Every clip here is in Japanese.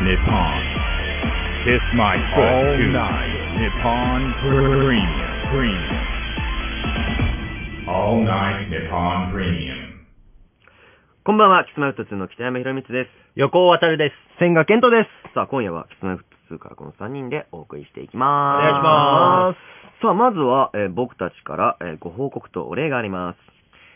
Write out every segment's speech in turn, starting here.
Nippon. Kiss my foot all night. Nippon Premium. All night Nippon Premium. こんばんは、キスマイフット2の北山宏光です。 横尾渡です。 千賀健人です。 さあ、今夜はキスマイフット2からこの3人でお送りしていきます。 お願いします。 さあ、まずは、僕たちから、ご報告とお礼があります。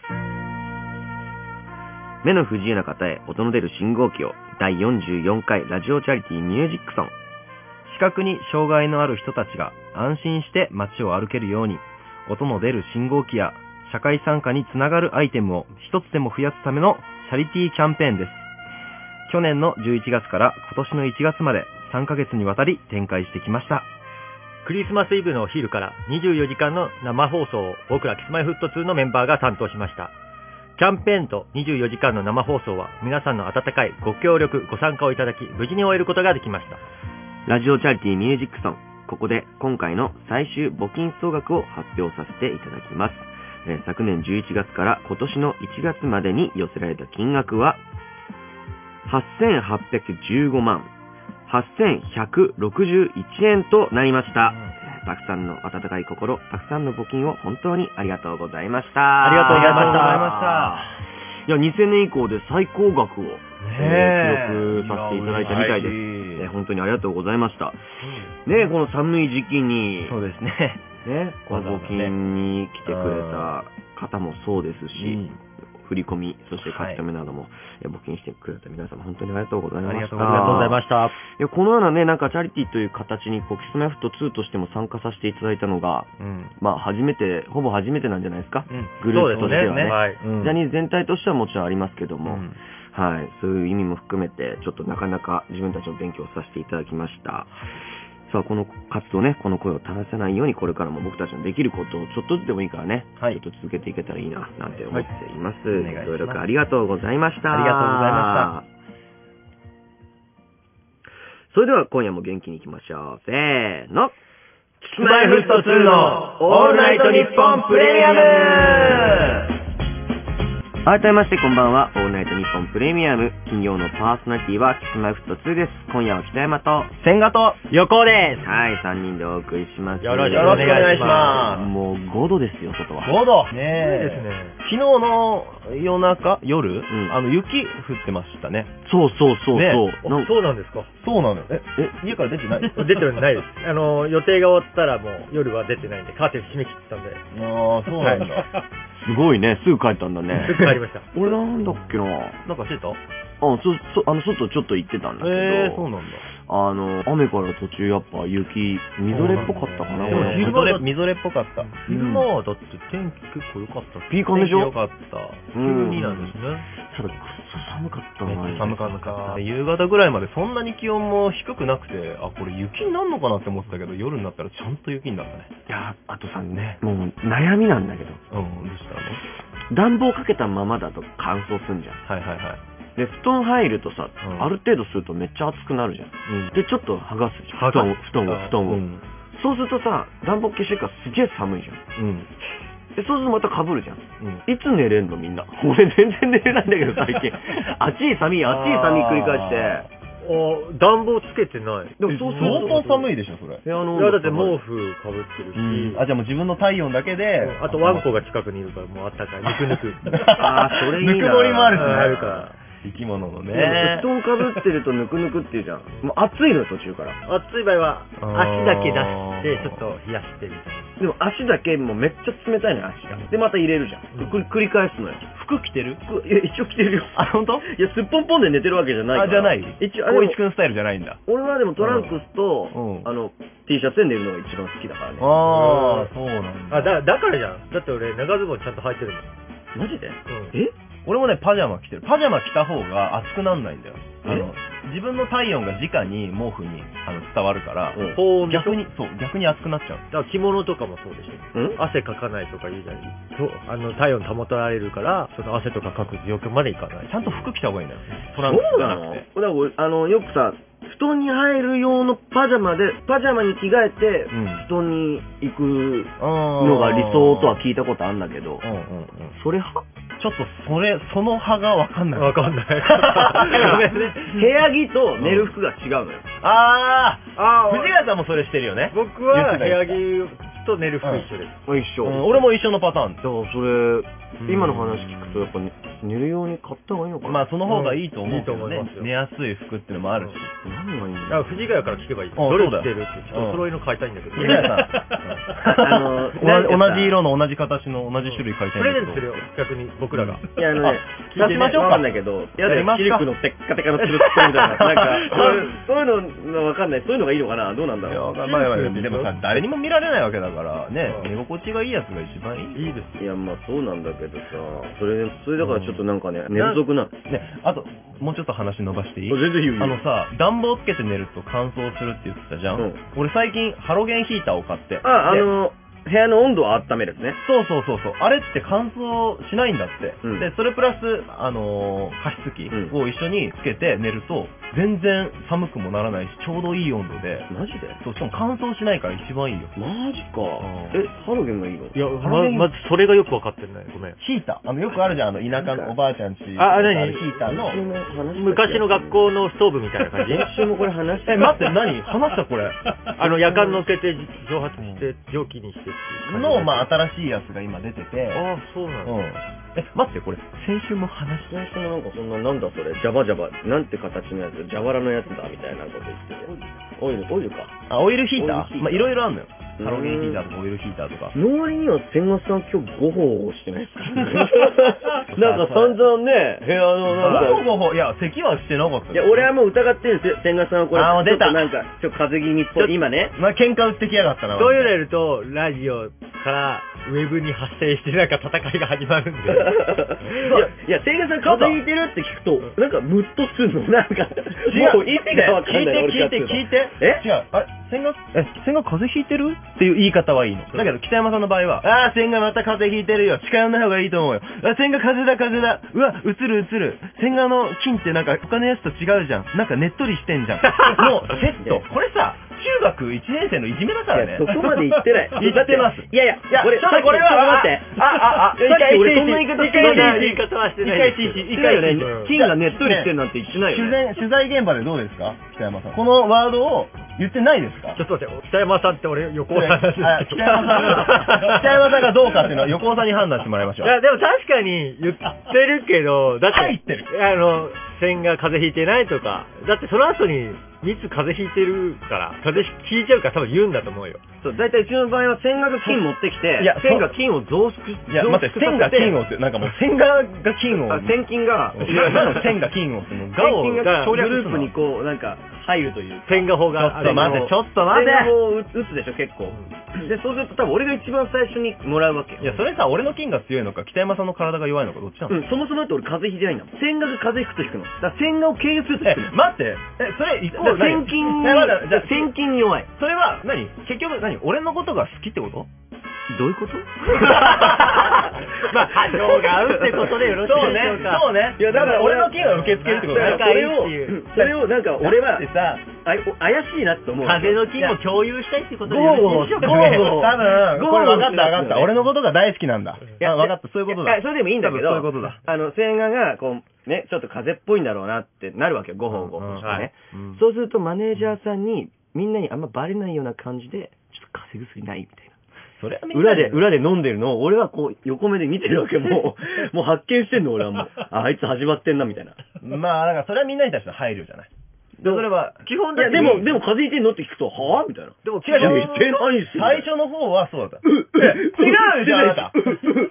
目の不自由な方へ音の出る信号機を第44回ラジオチャリティーミュージックソン。 視覚に障害のある人たちが安心して街を歩けるように、音の出る信号機や社会参加につながるアイテムを一つでも増やすためのチャリティーキャンペーンです。去年の11月から今年の1月まで3ヶ月にわたり展開してきました。 クリスマスイブのお昼から24時間の生放送を僕らキスマイフット2のメンバーが担当しました。キャンペーンと24時間の生放送は皆さんの温かいご協力、ご参加をいただき、無事に終えることができました。 ラジオチャリティーミュージックソン。ここで今回の最終募金総額を発表させていただきます。昨年11月から今年の1月までに寄せられた金額は8815万8161円となりました。たくさんの温かい心、たくさんの募金を本当にありがとうございました。 ありがとうございました。 いや、2000年以降で最高額を、記録させていただいたみたいです。本当にありがとうございました。ね、この寒い時期に、 そうですね。 ね、この募金に来てくれた方もそうですし、振り込み、そして書き留めなども、募金してくれた皆様、本当にありがとうございました。 ありがとうございました。 いや、このようなね、なんかチャリティーという形に、キスマイフット2としても参加させていただいたのが、まあ、ほぼ初めてなんじゃないですか。グループとしてはね。ジャニーズ全体としてはもちろんありますけども、はい、そういう意味も含めて、ちょっとなかなか自分たちの勉強させていただきました。さあ、この活動ね、この声を垂らさないように、これからも僕たちのできることをちょっとずつでもいいからね、ちょっと続けていけたらいいな、なんて思っています。ご協力ありがとうございました。 ありがとうございました。 それでは今夜も元気にいきましょう。せーの。 キスマイフット2のオールナイトニッポンプレミアム。 改めましてこんばんは。オールナイトニッポンプレミアム。金曜のパーソナリティはキスマイフット2です。今夜は北山と千賀と横尾です。 はい、3人でお送りします。 よろしくお願いします。 もう5度ですよ、外は。 5度ねえですね。 昨日の夜、雪降ってましたね。 そう。 そうなんですか。 そうなのよ。家から出てない出てないです。予定が終わったらもう夜は出てないんで、カーテン閉め切ってたんで。 ああ、そうなんだ。 すごいね、すぐ帰ったんだね。 すぐ帰りました。 俺なんだっけな。 なんかしてた？ 外ちょっと行ってたんだけど。 そうなんだ。 雨から途中やっぱ雪、みぞれっぽかったかな。 昼間みぞれっぽかった。 昼間はだって天気結構良かった。 ピーカンでしょ？ 良かった。 急になんですね。 ただくっそ寒かったな。 寒かった。夕方ぐらいまでそんなに気温も低くなくて、これ雪になるのかなって思ってたけど、夜になったらちゃんと雪になったね。 いや、あとさね、もう悩みなんだけど。 どうしたの？ 暖房かけたままだと乾燥すんじゃん。 はい。 で、布団入るとさ、ある程度するとめっちゃ暑くなるじゃん。で、ちょっと剥がすじゃん。布団を。そうするとさ、暖房消してるからすげえ寒いじゃん。で、そうするとまた被るじゃん。いつ寝れんのみんな。俺全然寝れないんだけど最近。暑い寒い繰り返して。 暖房つけてない。 でもそう相当寒いでしょ、それ。 いや、だって毛布かぶってるし。 じゃあもう自分の体温だけで。 あとワンコが近くにいるからもうあったかい。ぬく。 それいいな。 ぬくもりもあるしね。 あるから。 生き物のね。 布団かぶってるとぬくぬくっていうじゃん。もう暑いの途中から。 暑い場合は足だけ出してちょっと冷やしてみたいな。 でも足だけもうめっちゃ冷たいのよ、足が。でまた入れるじゃん。繰り返すのよ。 服着てる？ いや一応着てるよ。 本当？ いやすっぽんぽんで寝てるわけじゃないから。 じゃない。 一応光一くんスタイルじゃないんだ。 俺はでもトランクスとT シャツで寝るのが一番好きだからね。 そうなんだ。 だからじゃん。だって俺長ズボンちゃんと履いてるもん。 マジで？ 俺もね、パジャマ着てる。パジャマ着た方が熱くなんないんだよ。自分の体温が直に毛布に伝わるから、逆に熱くなっちゃう。 だから着物とかもそうでしょ。汗かかないとか言うじゃん。体温保たれるから、その汗とかかく状況までいかない。 ちゃんと服着た方がいいんだよ。トランクスじゃなくて。 だからよくさ、布団に入る用のパジャマに着替えて、布団に行くのが理想とは聞いたことあるんだけど、それ派？ ちょっとその派がわかんない。 わかんない。 ごめんね。部屋着と寝る服が違うのよ。 藤ヶ谷さんもそれしてるよね。 僕は部屋着と寝る服一緒です。 一緒。 俺も一緒のパターン。 だからそれ、今の話聞くとやっぱ寝るように買った方がいいのかな。 まあその方がいいと思うけどね。 いいと思いますよ寝やすい服っていうのもあるし。 何がいいんだ。 藤ヶ谷から聞けばいい。どれ着てるってちょっと揃いの買いたいんだけど。 藤ヶ谷さん、同じ色の同じ形の同じ種類買いたいんだけど。 プレゼントするよ、逆に僕らが。 いや聞きましょうか。 わかんないけど、やだよ、シルクのテッカテカのつるつるみたいな。なんか、そういうのわかんない。そういうのがいいのかな。どうなんだろう。 でもさ、誰にも見られないわけだからね、寝心地がいいやつが一番いい。 いいです。 いや、まあそうなんだけどさ、それだからちょっとなんかね、寝不足なの。 ね、あと、もうちょっと話伸ばしていい？ 全然いいよ。 さ、暖房つけて寝ると乾燥するって言ってたじゃん。俺最近ハロゲンヒーターを買って。 部屋の温度を温めるやつね。 そう。あれって乾燥しないんだって。で、それプラス、加湿器を一緒につけて寝ると、全然寒くもならないし、ちょうどいい温度で。 マジで？ そう、しかも乾燥しないから一番いいよ。 マジか。ハロゲンがいいの？ いや、まずそれがよくわかってない。ごめん。 ヒーター。よくあるじゃん、田舎のおばあちゃんち。 何？ ヒーターの。 昔の学校のストーブみたいな感じ？ 練習もこれ話して。 待って、何？話したこれ。 夜間乗っけて蒸発して蒸気にしてっていうの、新しいやつが今出てて。 そうなの？ 待って、これ、先週も話した。 先週もなんかそんな、なんだそれ、ジャバ、なんて形のやつ、ジャバラのやつだ、みたいなこと言ってて。オイルか。 オイルヒーター？いろいろあるのよ。ハロゲンヒーターとかオイルヒーターとか。 の割には千賀さん今日ごほごしてないですか？なんか散々ね、部屋のなんか。 ごほご、いや、咳はしてなかった。 いや、俺はもう疑ってるんですよ。千賀さんはこれ。 出た。 なんか、ちょっと風邪気味っぽい。今ね。 喧嘩売ってきやがったな。 そういうのやると、ラジオからウェブに発生してなんか戦いが始まるんで。 いや、千賀さん風邪ひいてるって聞くと、なんかムッとするの。なんか、もう意味がわかんない。 聞いて。違う。あれ千賀風邪ひいてるっていう言い方はいいの。だけど、北山さんの場合は、千賀また風邪ひいてるよ。近寄んない方がいいと思うよ。千賀風邪だ。うわ、うつる。千賀の菌ってなんか他のやつと違うじゃん。なんかねっとりしてんじゃん。もう、セット。これさ、中学1年生のいじめだからね。 そこまで言ってない。 言ってます。 いや、これは、待って。俺そんな言い方してない。 言い方はしてない。 一回よね、菌がねっとりしてるなんて言ってないよね。 取材現場でどうですか北山さん。このワードを言ってないですか？ ちょっと待って、北山さんって俺、横尾さんなんですけど。 北山さんがどうかっていうのは横尾さんに判断してもらいましょう。 いや、でも確かに言ってるけど、だって、 入ってる。 千が風邪ひいてないとか、だってその後に、3つ風邪ひいてるから、風邪ひいちゃうから多分言うんだと思うよ。 そう、大体うちの場合は千賀が菌持ってきて、千が菌を増殖いや、待って、千が菌をって、なんかもう千賀が菌を。 千菌が、 千が菌をって、 千菌がグループにこう、なんか、入るという。 千賀法がある。 ちょっと待って。 千賀法を打つでしょ、結構。で、そうすると多分俺が一番最初にもらうわけよ。 いや、それさ、俺の菌が強いのか、北山さんの体が弱いのか、どっちなの？ そもそもだって俺風邪ひいてないんだもん。千賀が風邪ひくと引くの。だから千賀を経由すると引くの。 待って。それイコール千菌に弱い。 それは結局俺のことが好きってこと？ どういうこと？ まあ、波長が合うってことでよろしいでしょうか。 そうね。いや、だから俺の菌が受け付けるってことだからそれをなんか俺は怪しいなって思う。 風の菌も共有したいってことでよろしいでしょうか。多分、これ分かった。俺のことが大好きなんだ。分かった、そういうことだ。 それでもいいんだけど、 そういうことだ。 千賀がこう、ね、ちょっと風邪っぽいんだろうなってなるわけよ、ごほうごほしてね。そうするとマネージャーさんに、みんなにあんまバレないような感じで、ちょっと風邪薬ないみたいな。 それは裏で飲んでるのを、俺はこう、横目で見てるわけ。もう発見してんの、俺はもう。あいつ始まってんな、みたいな。 まあ、だからそれはみんなに対しての配慮じゃない。それは、 基本的に。でも風邪ひいてんのって聞くと、はぁみたいな。 でも違う。最初の方はそうだった。違うじゃん、あなた。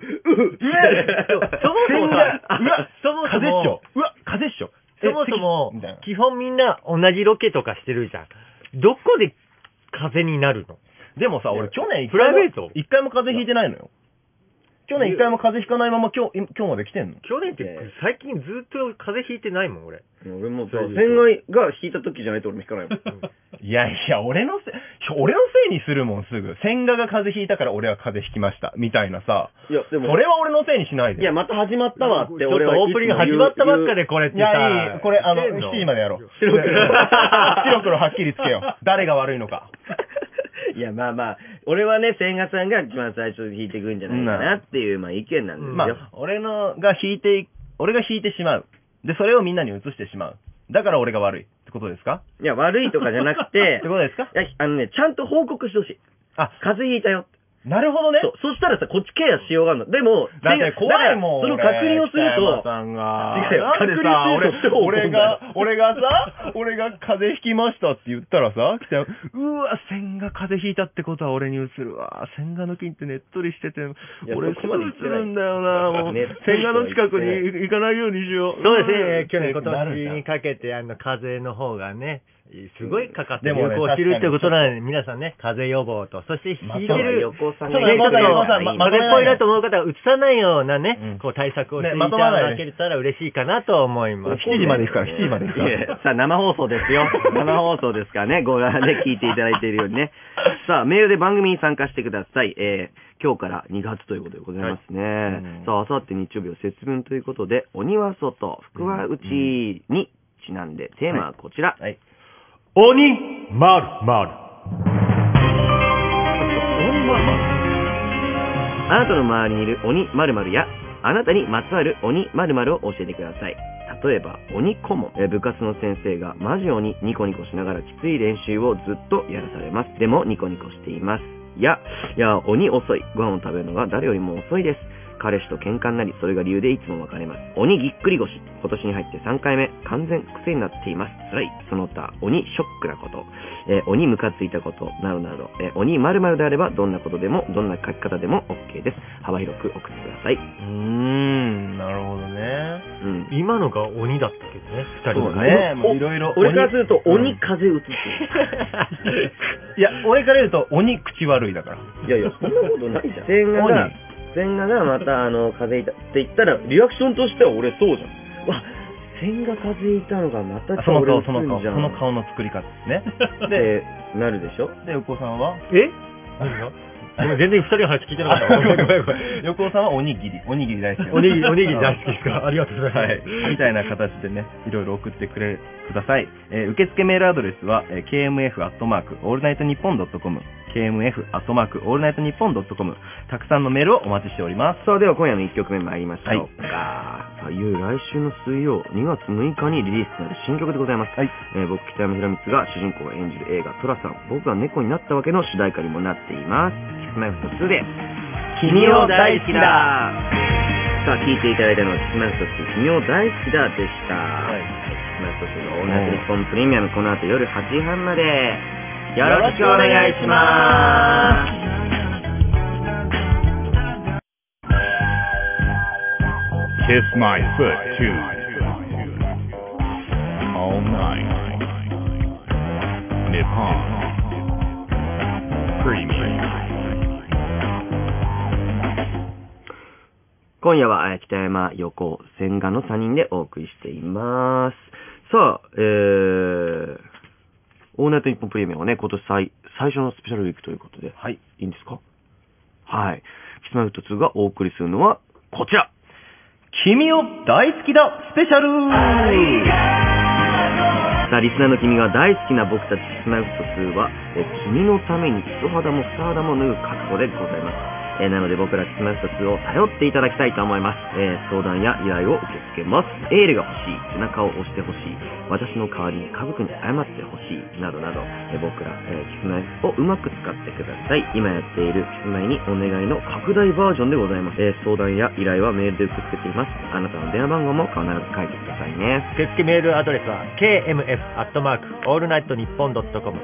そもそも、 風邪っしょ。 そもそも、基本みんな同じロケとかしてるじゃん。どこで風邪になるの？ でもさ、俺去年プライベート一回も風邪ひいてないのよ。去年一回も風邪ひかないまま今日まで来てんの？ 去年って最近ずっと風邪ひいてないもん、俺。 俺も千賀が引いた時じゃないと俺も引かないもん。 いや、俺のせいにするもん、すぐ。千賀が風邪ひいたから俺は風邪ひきました。みたいなさ。いや、でも。それは俺のせいにしないで。 いや、また始まったわって俺は。 オープニング始まったばっかでこれってさ。 いや、いい。これ、7時までやろう。白黒はっきりつけよう。誰が悪いのか。 いや、まあまあ、 俺はね、千賀さんが一番最初に引いていくんじゃないかなっていう、まあ意見なんですよ。 まあ、俺が引いてしまう。で、それをみんなに移してしまう。だから俺が悪いってことですか？ いや、悪いとかじゃなくて、 ってことですか？ いや、ちゃんと報告してほしい。風邪ひいたよ。 なるほどね。 そしたらさ、こっちケアしようがあるの。でも、 だって怖いもん。 その確認をすると、 さんが。 確認すると、 俺が風邪ひきましたって言ったらさ、来て、うわ、千賀風邪ひいたってことは俺に移るわ。千賀の菌ってねっとりしてて、俺すぐ移るんだよな、もう。千賀の近くに行かないようにしよう。 そうですね、去年今年にかけて、風邪の方がね、すごいかかって流行してるってことなので、皆さんね、風邪予防と、そして引いてる、 横尾さん風邪っぽいなと思う方は、うつさないようなね、こう対策をしていただけたら嬉しいかなと思います。 7時まで行くから、7時まで行くから。 さあ、生放送ですよ。生放送ですからね、ご覧で聞いていただいているようにね。さあ、メールで番組に参加してください。今日から2月ということでございますね。さあ、あさって日曜日は節分ということで、鬼は外、福は内にちなんで、テーマはこちら。 鬼まるまる。 あなたの周りにいる鬼〇〇や、あなたにまつわる鬼〇〇を教えてください。例えば、鬼顧問。部活の先生がマジ鬼ニコニコしながらきつい練習をずっとやらされます。でもニコニコしています。いや、鬼遅い。ご飯を食べるのが誰よりも遅いです。彼氏と喧嘩になり、それが理由でいつも別れます。鬼ぎっくり腰。今年に入って3回目、完全癖になっています。辛い。その他、鬼ショックなこと、鬼ムカついたこと、などなど、鬼〇〇であれば、どんなことでも、どんな書き方でも OK です。幅広く送ってください。 なるほどね。 今のが鬼だったけどね、二人がね。もういろいろ。 俺からすると、鬼風移ってる。いや、俺から言うと、鬼口悪いだから。 いやいや、そんなことないじゃん。千賀がまた風邪ひいたって言ったらリアクションとしては俺そうじゃん。わ、千賀風邪ひいたのがまたその顔の作り方ですね。 でなるでしょ。 で横尾さんは何が全然二人の話聞いてなかった。ごめん。 横尾さんはおにぎり大好き。 おにぎり大好きですか。ありがとうございます。 はい。みたいな形でね、いろいろ送ってください。受付メールアドレスは、kmf@allnightnippon.com kmf@allnightnippon.com たくさんのメールをお待ちしております。 さあ、では今夜の1曲目参りましょうか。さあ、来週の水曜2月6日にリリースとなる新曲でございます。僕、北山宏光が主人公が演じる映画トラさん、僕が猫になったわけの主題歌にもなっています。Kissmaster2 で君を大好きだ。さあ、聴いていただいたのはKissmaster2君を大好きだでした。Kissmaster2のオールナイトニッポンプレミアム、この後夜8時半までよろしくお願いします。 Kiss my foot too. All night. Nippon Premium. 今夜は北山、横尾、千賀の3人でお送りしています。さあ、オールナイトニッポンプレミアムはね、今年最初のスペシャルウィークということで、いいんですか？はい。キスマイフット2がお送りするのはこちら。 君を大好きだスペシャル。 さあ、リスナーの君が大好きな僕たちキスマイフット2は、君のために一肌も二肌も脱ぐ覚悟でございます。なので僕らキスマイフット2を頼っていただきたいと思います。相談や依頼を受け付けます。エールが欲しい、背中を押して欲しい、私の代わりに家族に謝って欲しい、などなど、僕ら、キスマイをうまく使ってください。今やっているキスマイにお願いの拡大バージョンでございます。相談や依頼はメールで受け付けています。あなたの電話番号も必ず書いてくださいね。 受付メールアドレスは kmf@allnightnippon.com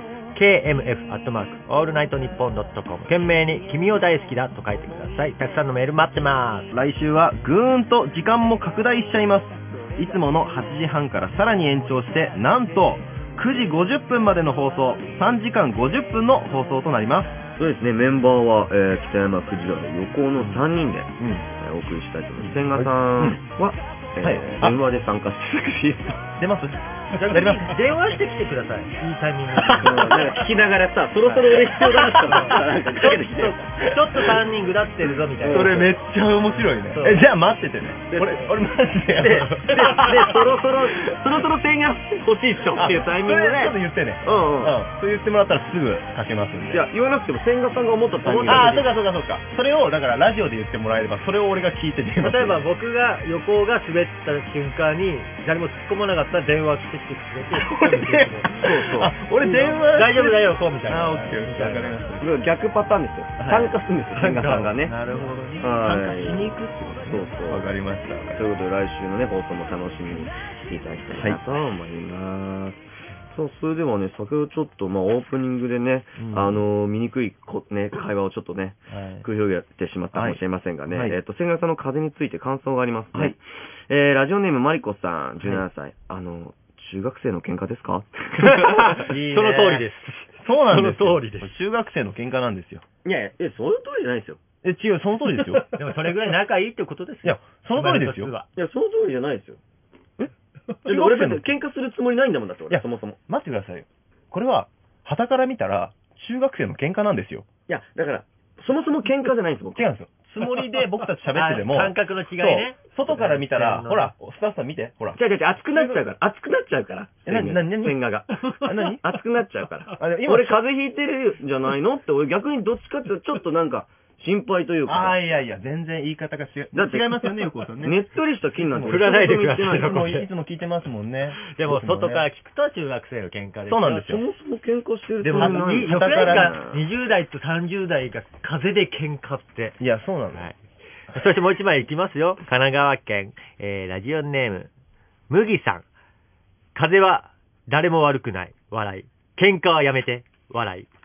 kmf@allnightnippon.com 懸命に君を大好きだと書いてください。たくさんのメール待ってます。 来週はぐーんと時間も拡大しちゃいます。いつもの8時半からさらに延長して、なんと9時50分までの放送、3時間50分の放送となります。 そうですね、メンバーは、北山、藤原、横尾の3人で、お送りしたいと思います。千賀さんは、電話で参加していただくし、 出ますやります。電話してきてください。いいタイミングで。 聞きながらさ、そろそろ俺必要だなってなんかかけてきて。 ちょっと3人ぐだってるぞみたいな。 それめっちゃ面白いね。じゃあ待っててね。俺マジで。 で、そろそろ点が欲しいっしょっていうタイミングで。 ちょっと言ってね。そう言ってもらったらすぐかけますんで。 いや、言わなくても千賀さんが思ったタイミングで。 ああ、そうか。それを、だからラジオで言ってもらえれば、それを俺が聞いて電話する。 例えば僕が、横が滑った瞬間に、誰も突っ込まなかったら電話してきてくれて、 そう。 俺電話大丈夫だよ、こうみたいな。 オッケー、わかりました。 逆パターンですよ。参加するんですよ、千賀さんがね。 なるほどね。参加しに行くってことね。 そう。 わかりました。 ということで、来週のね、放送も楽しみにしていただきたいなと思います。そう、それではね、先ほどちょっと、オープニングでね、醜い会話をちょっとね、繰り広げてしまったかもしれませんがね、千賀さんの風について感想がありますね。ラジオネームマリコさん、17歳。中学生の喧嘩ですか？ その通りです。 そうなんです。 その通りです。 中学生の喧嘩なんですよ。 いや、そういう通りじゃないですよ。 違う、その通りですよ。 でもそれぐらい仲いいってことですよ。 いや、その通りですよ。 いや、その通りじゃないですよ。俺別に喧嘩するつもりないんだもんだって、俺、そもそも。 待ってくださいよ。これは、傍から見たら、中学生の喧嘩なんですよ。 いや、だから、そもそも喧嘩じゃないんです、僕。 違うんですよ。つもりで僕たち喋ってても、 感覚の違いね。 外から見たら、ほら、スタッフさん見て、ほら。 違う、熱くなっちゃうから。 何千賀が。 何熱くなっちゃうから。俺風邪ひいてるんじゃないのって、俺逆にどっちかってちょっとなんか、心配というか。 いや、全然言い方が違いますよね、横尾さんね。 ねっとりした金なんて振らないでください。 いつも聞いてますもんね。 でも、外から聞くと中学生の喧嘩です。 そうなんですよ。 そもそも喧嘩してるでも、よくないか、20代と30代が風で喧嘩って。 いや、そうなんです。 そしてもう一枚いきますよ。神奈川県、ラジオネーム、麦さん。風は誰も悪くない。笑い。喧嘩はやめて。笑い。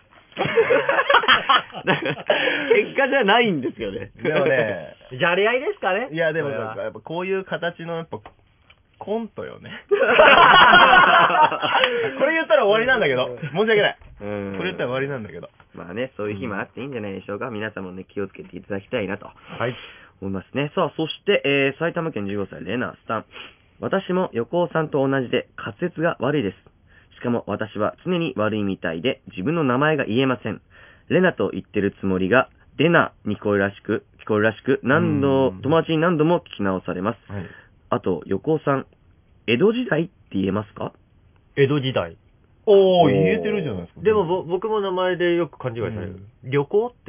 喧嘩じゃないんですよね。 でもね、 じゃれ合いですかね。 いや、でもやっぱこういう形のやっぱコントよね。これ言ったら終わりなんだけど、申し訳ない。これ言ったら終わりなんだけど。 まあね、そういう日もあっていいんじゃないでしょうか。皆さんもね、気をつけていただきたいなと思いますね。さあ、そして、埼玉県15歳、レナさん。私も横尾さんと同じで滑舌が悪いです。しかも私は常に悪いみたいで自分の名前が言えません。レナと言ってるつもりがレナに聞こえるらしく、友達に何度も聞き直されます。あと、横尾さん、江戸時代って言えますか？ 江戸時代。 言えてるじゃないですか。 でも僕も名前でよく勘違いされる。旅行って。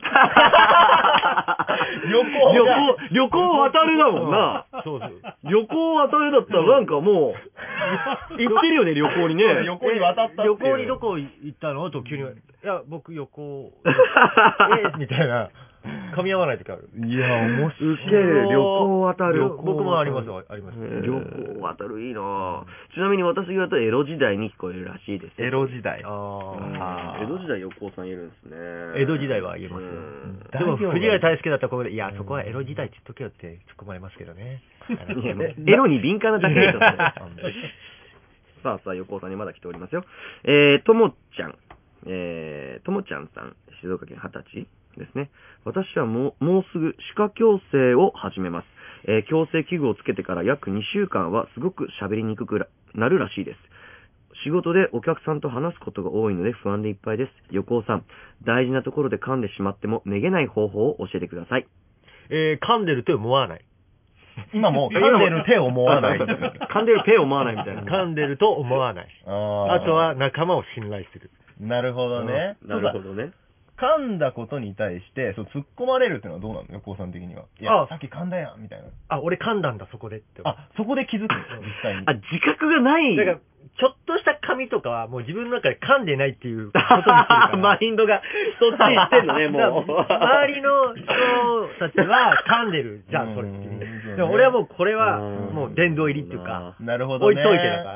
旅行渡るだもんな。 そう。 旅行渡るだったらなんかもう、行ってるよね、旅行にね。 旅行に渡ったって。 旅行にどこ行ったのと急に、いや、僕旅行、みたいな。噛み合わないときある。 いや、面白い。旅行渡る。 僕もあります。旅行渡るいいな。ちなみに私が言うと江戸時代に聞こえるらしいです。 江戸時代。 江戸時代横尾さん言えるんですね。 江戸時代は言えますよ。でも、藤ヶ谷大輔だったらここで、いや、そこは江戸時代って言っとけよって突っ込まれますけどね。 エロに敏感なだけですよ。さあ、横尾さんにまだ来ておりますよ。ともちゃんさん、静岡県20歳ですね。私はもうすぐ歯科矯正を始めます。矯正器具をつけてから約2週間はすごく喋りにくくなるらしいです。仕事でお客さんと話すことが多いので不安でいっぱいです。横尾さん、大事なところで噛んでしまってもめげない方法を教えてください。 噛んでると思わない。 今も噛んでる手を思わない。 噛んでる手を思わないみたいな。 噛んでると思わない。あとは仲間を信頼する。 なるほどね。 なるほどね。 噛んだことに対して、突っ込まれるっていうのはどうなの？横尾さん的には。いや、さっき噛んだやん、みたいな。 俺噛んだんだ、そこでって。 そこで気づく、実際に。 自覚がない。 だから、ちょっとした髪とかはもう自分の中で噛んでないっていうことにしてるから。 マインドがそっちに行ってんのね、もう。 周りの人たちは噛んでるじゃん、それっていう。でも俺はもうこれはもう殿堂入りっていうか、 なるほどね。 置いといてだから、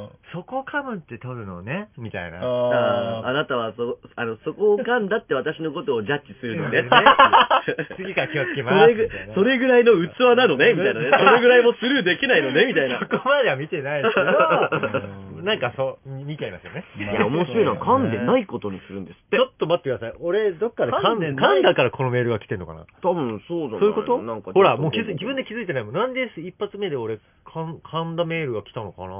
そこを噛むって取るのね、みたいな。 あなたはそこを噛んだって私のことをジャッジするのね。 次から気をつけます。 それぐらいの器なのね、みたいなね。それぐらいもスルーできないのね、みたいな。 そこまでは見てないですけど、なんか見ちゃいますよね。 いや、面白いのは噛んでないことにするんですって。 ちょっと待ってください。俺、どっかで噛んだからこのメールが来てんのかな。 多分そうだね。 そういうこと？ほら、もう自分で気づいてないもん。なんで一発目で俺、噛んだメールが来たのかなって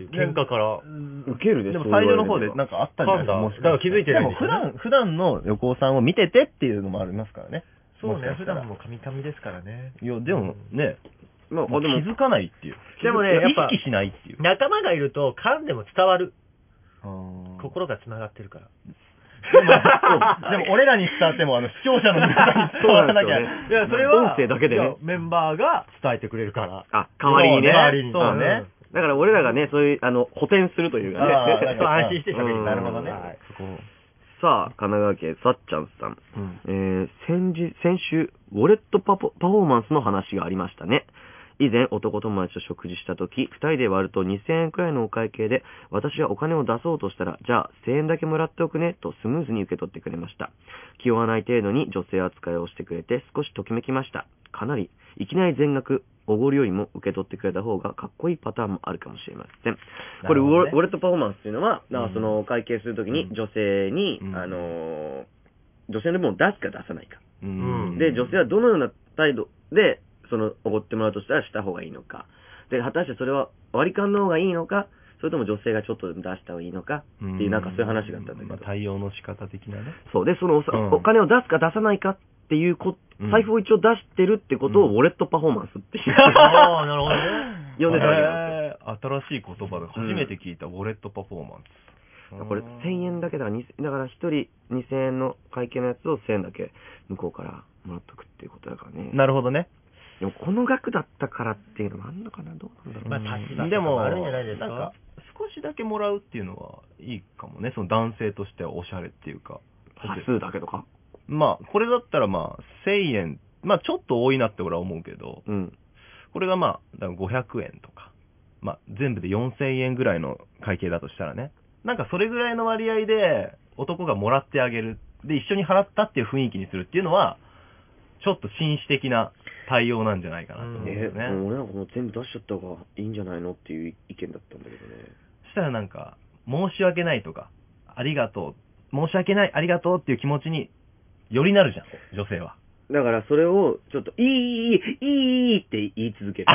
っていう喧嘩から受けるでしょ。 でも最初の方でなんかあったんじゃないですか。もしだから気づいてるんでも普段の横尾さんを見ててっていうのもありますからね。 そうね、普段もカミカミですからね。 いや、でもね、 まあ、 気づかないっていう。 でもね、やっぱ意識しないっていう。 仲間がいると噛んでも伝わる。心が繋がってるから。 でも俺らに伝わっても視聴者の皆さんに伝わらなきゃ。いや、それは音声だけでね、 メンバーが伝えてくれるから。 あ、代わりにね。 代わりに。 そうね。 だから俺らがね、そういう、補填するというかね。 安心して喋る。 なるほどね。 さあ、神奈川県さっちゃんさん。先週、ウォレットパフォーマンスの話がありましたね。以前、男友達と食事したとき、二人で割ると2000円くらいのお会計で、私はお金を出そうとしたら、じゃあ1000円だけもらっておくね、とスムーズに受け取ってくれました。気負わない程度に女性扱いをしてくれて、少しときめきました。かなり、いきなり全額、おごるよりも受け取ってくれた方がかっこいいパターンもあるかもしれません。これ、ウォレットパフォーマンスっていうのは、そのお会計するときに女性に、女性の分を出すか出さないか。で、女性はどのような態度で、おごってもらうとしたらした方がいいのか。で、果たしてそれは割り勘の方がいいのか、それとも女性がちょっと出した方がいいのかっていう、なんかそういう話があったんだけど。 対応の仕方的なね。 そう。で、お金を出すか出さないかっていう財布を一応出してるってことをウォレットパフォーマンスっていう。 ああ、なるほどね。 呼んでたわけなんですよ。 新しい言葉で初めて聞いたウォレットパフォーマンス。 これ1000円だけだから、1人2000円の会計のやつを1000円だけ向こうからもらっとくっていうことだからね。 なるほどね。 でもこの額だったからっていうのもあるのかな、どうなんだろう。 まあ、立場とかもあるんじゃないですか。 なんか少しだけもらうっていうのはいいかもね。その男性としてはおしゃれっていうか。 端数だけとか。 まあ、これだったらまあ、1000円。まあ、ちょっと多いなって俺は思うけど、これがまあ、だから500円とか、まあ、全部で4000円ぐらいの会計だとしたらね。なんかそれぐらいの割合で男がもらってあげる。で、一緒に払ったっていう雰囲気にするっていうのは、ちょっと紳士的な対応なんじゃないかなと思うんですよね。 俺なんかもう全部出しちゃった方がいいんじゃないのっていう意見だったんだけどね。 そしたらなんか、申し訳ないとか、ありがとう、申し訳ない、ありがとうっていう気持ちによりなるじゃん、女性は。 だからそれをちょっといいって言い続ける。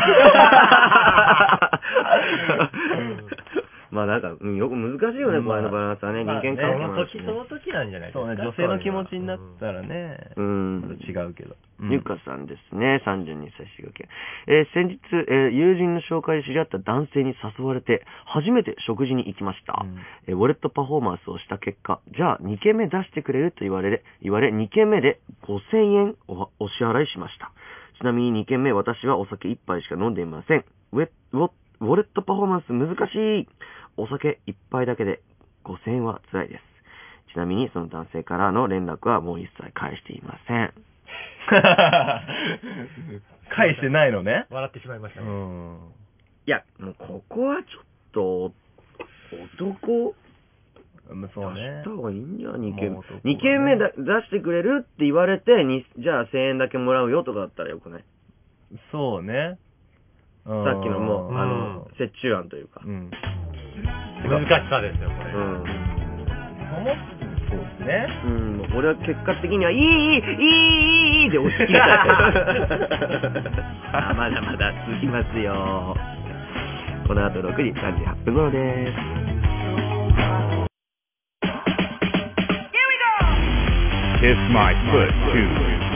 まあなんか、よく難しいよね、こういうのバランスはね。人間関係もあるしね。 その時なんじゃないですか。 そうね、女性の気持ちになったらね、違うけど。 ゆかさんですね、32歳滋賀県。先日、友人の紹介で知り合った男性に誘われて、初めて食事に行きました。ウォレットパフォーマンスをした結果、じゃあ2軒目出してくれると言われ、2軒目で5000円お支払いしました。ちなみに2軒目、私はお酒1杯しか飲んでいません。ウォレットパフォーマンス難しい。お酒1杯だけで5000円は辛いです。ちなみにその男性からの連絡はもう一切返していません。 返してないのね。 笑ってしまいましたね。 いや、もうここはちょっと、男、 そうね。 出した方がいいんじゃん、2軒目。2軒目出してくれるって言われて、じゃあ1000円だけもらうよとかだったらよくない？ そうね。 さっきのもう、折衷案というか。 難しさですよ、これ。 そうですね。 俺は結果的には、いいで押し切りたい。まだまだ続きますよ。この後6時38分頃です。 Kiss My Foot 2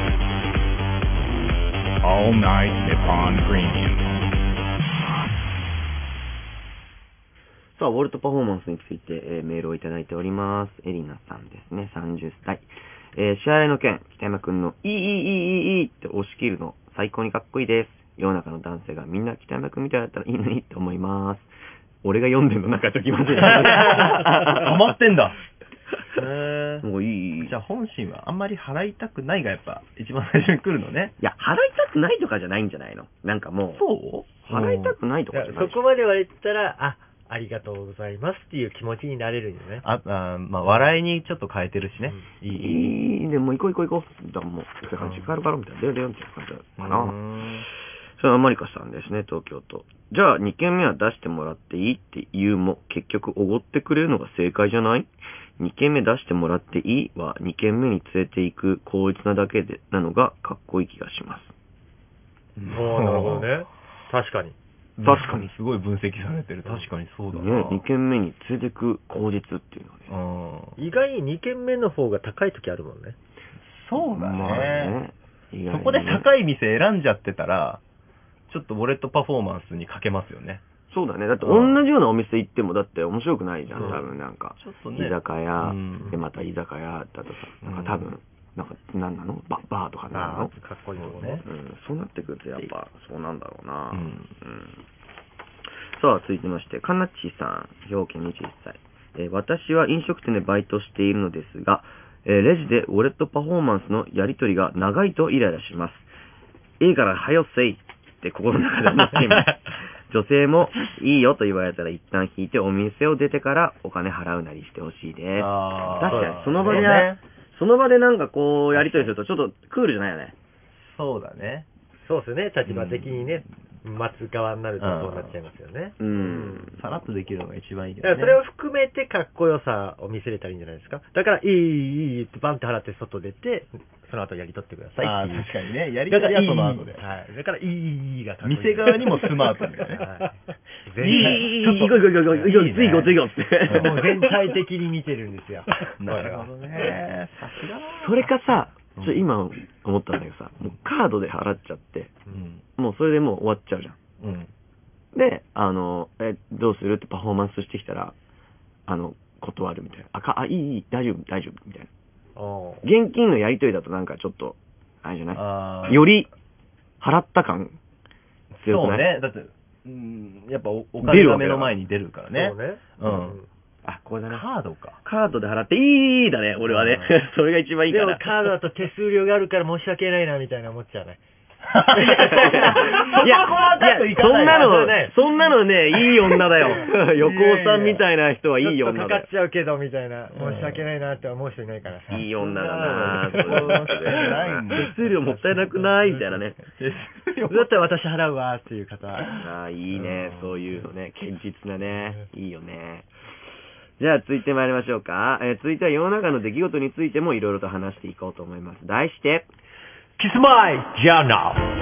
All Night Nippon Premium。 さあ、ウォレットパフォーマンスについて、メールをいただいております。エリナさんですね、30歳。支払いの件、北山くんのいいって押し切るの最高にかっこいいです。世の中の男性がみんな北山くんみたいだったらいいのにって思います。俺が読んでんのなんかちょっと気持ちいい。 ハマってんだ。 もういい。 じゃあ本心はあんまり払いたくないがやっぱ一番最初に来るのね。 いや、払いたくないとかじゃないんじゃないの？なんかもう。 そう払いたくないとかじゃない。 そこまでは言ったら、ありがとうございますっていう気持ちになれるんよね。 まあ、笑いにちょっと変えてるしね。 いい。でも行こう。だもう、時間あるからみたいな。出よみたいな感じかな。それはマリカさんですね、東京都。じゃあ、2軒目は出してもらっていいって言うも、結局おごってくれるのが正解じゃない？ 2 軒目出してもらっていいは、2軒目に連れて行く効率なだけでなのがかっこいい気がします。 なるほどね。確かに。 確かにすごい分析されてる。確かにそうだな。 ね、2軒目に連れてく口実っていうのはね。意外に2軒目の方が高い時あるもんね。 そうだね。 まあね、 そこで高い店選んじゃってたら、ちょっとウォレットパフォーマンスに欠けますよね。 そうだね。だって同じようなお店行ってもだって面白くないじゃん、多分なんか。 ちょっとね。 居酒屋、でまた居酒屋だとさ、なんか多分、なんか何なのバーとかなのかっこいいとこね。 そうなってくるとやっぱそうなんだろうな。さあ、続いてまして、かなっちさん、兵庫県21歳。私は飲食店でバイトしているのですが、レジでウォレットパフォーマンスのやり取りが長いとイライラします。いいからはよせいって心の中で思っています。女性もいいよと言われたら一旦引いてお店を出てからお金払うなりしてほしいです。確かにその場で、その場でなんかこうやり取りするとちょっとクールじゃないよね。 そうだね。 そうですよね。立場的にね、待つ側になるとそうなっちゃいますよね。 さらっとできるのが一番いいけどね。 それを含めてかっこよさを見せれたらいいんじゃないですか。だから、いいってバンって払って外出て、その後やり取ってくださいっていう。 確かにね。やり取りはその後で。 はい。だから、いいがかっこいい。 店側にもスマートにね。 いい、行こう、次行こうって。 もう全体的に見てるんですよ。 なるほどね。さすがだな。 それかさ、今思ったんだけどさ、もうカードで払っちゃって、もうそれでもう終わっちゃうじゃん。で、どうするってパフォーマンスしてきたら、断るみたいな。いい、大丈夫、みたいな。現金のやり取りだとなんかちょっと、あれじゃないより、払った感強くない？ そうね。だって、やっぱお金が目の前に出るからね。 そうね。 これだね。 カードか。 カードで払って、いいだね、俺はね。それが一番いいから。 でもカードだと手数料があるから申し訳ないな、みたいな思っちゃうね。 いや、そんなのね、いい女だよ。横尾さんみたいな人はいい女だよ。 かかっちゃうけど、みたいな。申し訳ないなって思う人いないからさ。 いい女だなぁ。手数料もったいなくないみたいなね。 だったら私払うわっていう方。 いいね、そういうのね。堅実なね。いいよね。じゃあ、続いて参りましょうか。続いては世の中の出来事についてもいろいろと話していこうと思います。題して、 キスマイジャーナル。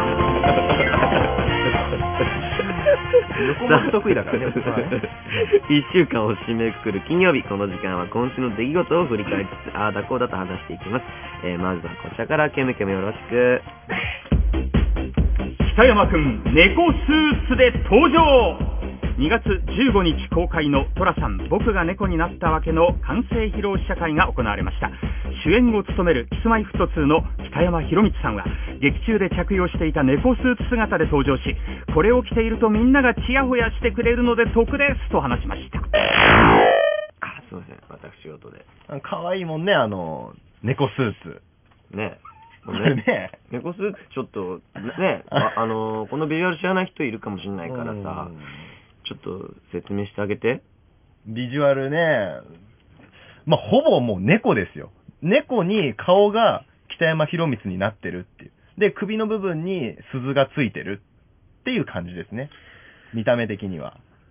横文字得意だからね。 一週間を締めくくる金曜日、この時間は今週の出来事を振り返りつつ、ああだこうだと話していきます。まずはこちらから、ケムケムよろしく。 北山くん、猫スーツで登場。2月15日公開のトラさん僕が猫になったわけの完成披露試写会が行われました。主演を務めるキスマイフット2の北山宏光さんは劇中で着用していた猫スーツ姿で登場し、これを着ているとみんながチヤホヤしてくれるので得ですと話しました。 すいません、私事で。 可愛いもんね、猫スーツね。 ね、 猫スーツちょっとね、このビジュアル知らない人いるかもしれないからさ、ちょっと説明してあげて。 ビジュアルね、ほぼもう猫ですよ。猫に顔が北山宏光になってるっていう。で、首の部分に鈴がついてるっていう感じですね。見た目的には。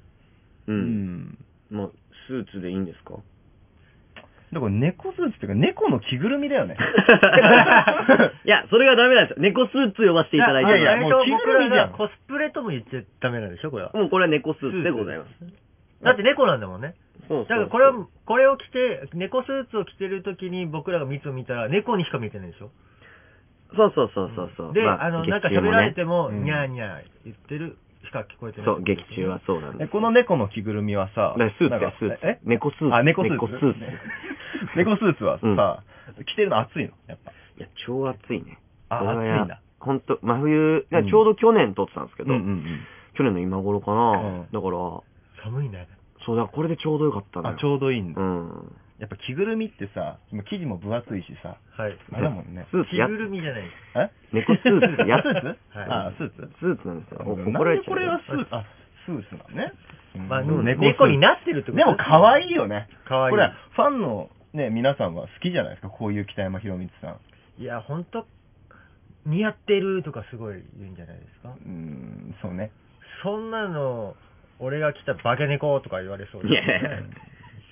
もう、スーツでいいんですか？ だから猫スーツっていうか猫の着ぐるみだよね。 いや、それがダメなんですよ。猫スーツ呼ばせていただいてる。 いや、もう着ぐるみじゃん。コスプレとも言っちゃダメなんでしょ、これは。 もうこれは猫スーツでございます。 だって猫なんだもんね。 そう。 だからこれを着て、猫スーツを着てるときに僕らが密を見たら猫にしか見てないでしょ。 そう。 で、なんか喋られても、ニャーニャー言ってるしか聞こえてない。 そう、劇中はそうなんです。 この猫の着ぐるみはさ、 スーツ。猫スーツ。 猫スーツ。猫スーツはさ、着てるの暑いのやっぱ。 いや、超暑いね。 暑いんだ。 ほんと、真冬、ちょうど去年撮ってたんですけど、去年の今頃かな。だから、 寒いね。 そうだ、これでちょうどよかったね。 ちょうどいいんだ。やっぱ着ぐるみってさ、生地も分厚いしさ、 はい。 あれだもんね。 着ぐるみじゃない。 猫スーツ。 スーツ？スーツ？ スーツなんですよ。 怒られちゃう。これはスーツ。スーツなのね。 猫になってるってことでも可愛いよね。 可愛い。 これファンのね、皆さんは好きじゃないですか、こういう北山宏光さん。 いや、ほんと、似合ってるとかすごい言うんじゃないですか。 そうね。 そんなの、俺が来た化け猫とか言われそうですね。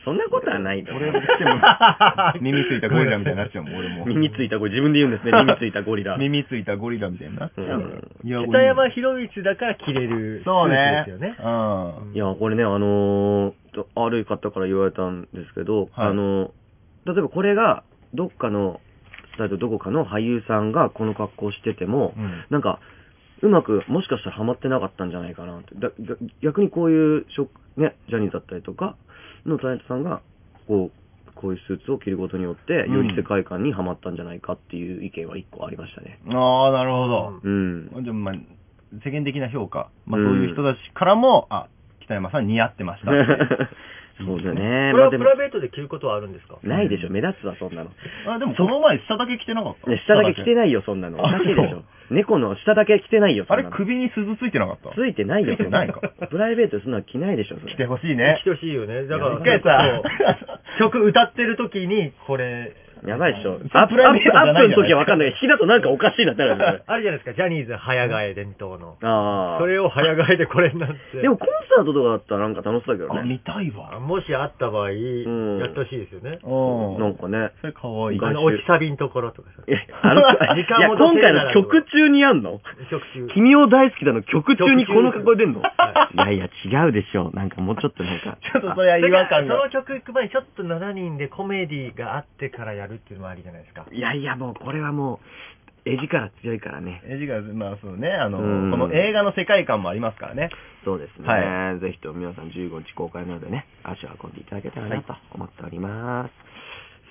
そんなことはないだろ。 俺しても耳ついたゴリラみたいになっちゃうもん、俺も。 耳ついたゴリラ、自分で言うんですね、耳ついたゴリラ。 耳ついたゴリラみたいになっちゃう。 北山宏光だから着れる。 そうね。 ですよね。 いや、これね、ある方から言われたんですけど、例えばこれが、どこかの俳優さんがこの格好してても、なんか、うまく、もしかしたらハマってなかったんじゃないかなって。逆にこういう、ね、ジャニーズだったりとかのタレントさんが、こういうスーツを着ることによって、より世界観にハマったんじゃないかっていう意見は一個ありましたね。 ああ、なるほど。じゃあ、まあ、世間的な評価、まあ、そういう人たちからも、北山さん似合ってました。 そうだよね。 これはプライベートで着ることはあるんですか？ ないでしょ、目立つわ、そんなの。 でもその前、下だけ着てなかった？ 下だけ着てないよ、そんなの。おかしいでしょ。猫の下だけ着てないよ、 あれ、首に鈴ついてなかった？ ついてないよ、 ついてないか。 プライベートそんなの着ないでしょ、それ。 着てほしいね。 着てほしいよね。だから、 一回さ、 曲歌ってる時に、これ、 やばいでしょ。 アップの時はわかんない。引きだとなんかおかしいなってなる。 あるじゃないですか、ジャニーズ早替え伝統の。 それを早替えでこれになって。 でもコンサートとかだったらなんか楽しそうだけどね。 見たいわ。 もしあった場合、やってほしいですよね。 なんかね。 それかわいい。 落ちサビのところとかさ。 時間も今回の曲中にやんの？ 曲中。 君を大好きだの曲中にこの格好出んの？いや違うでしょ。なんかもうちょっとなんか。 ちょっとそれは違和感が。 その曲行く前にちょっと7人でコメディがあってからやるっていうのもありじゃないですか。 いやもうこれはもう絵力強いからね。 絵力、まあそうね、この映画の世界観もありますからね。 そうですね。ぜひと皆さん15日公開なのでね、足を運んでいただけたらなと思っております。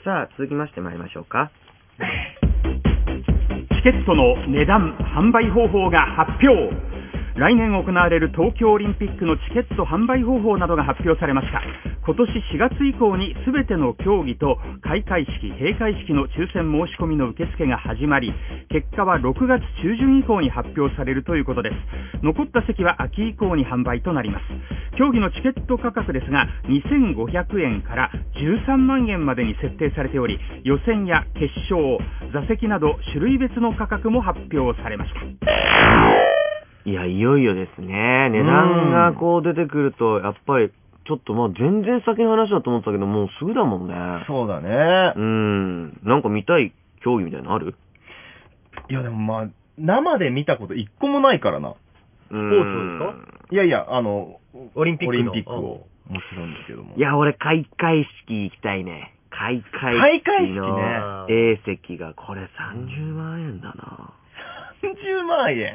さあ、続きまして参りましょうか。 チケットの値段、販売方法が発表。来年行われる東京オリンピックのチケット販売方法などが発表されました。今年4月以降に全ての競技と開会式、閉会式の抽選申し込みの受付が始まり、結果は6月中旬以降に発表されるということです。残った席は秋以降に販売となります。競技のチケット価格ですが、2500円から13万円までに設定されており、予選や決勝、座席など種類別の価格も発表されました。 いや、いよいよですね。値段がこう出てくると、やっぱり、ちょっとまあ全然先の話だと思ったけど、もうすぐだもんね。 そうだね。 なんか見たい競技みたいなのある？ いや、でもまあ、生で見たこと一個もないからな。 スポーツですか？ いや、 オリンピックを。もちろんだけども。 いや、俺、開会式行きたいね。開会式の A 席が、これ30万円だな。 30万円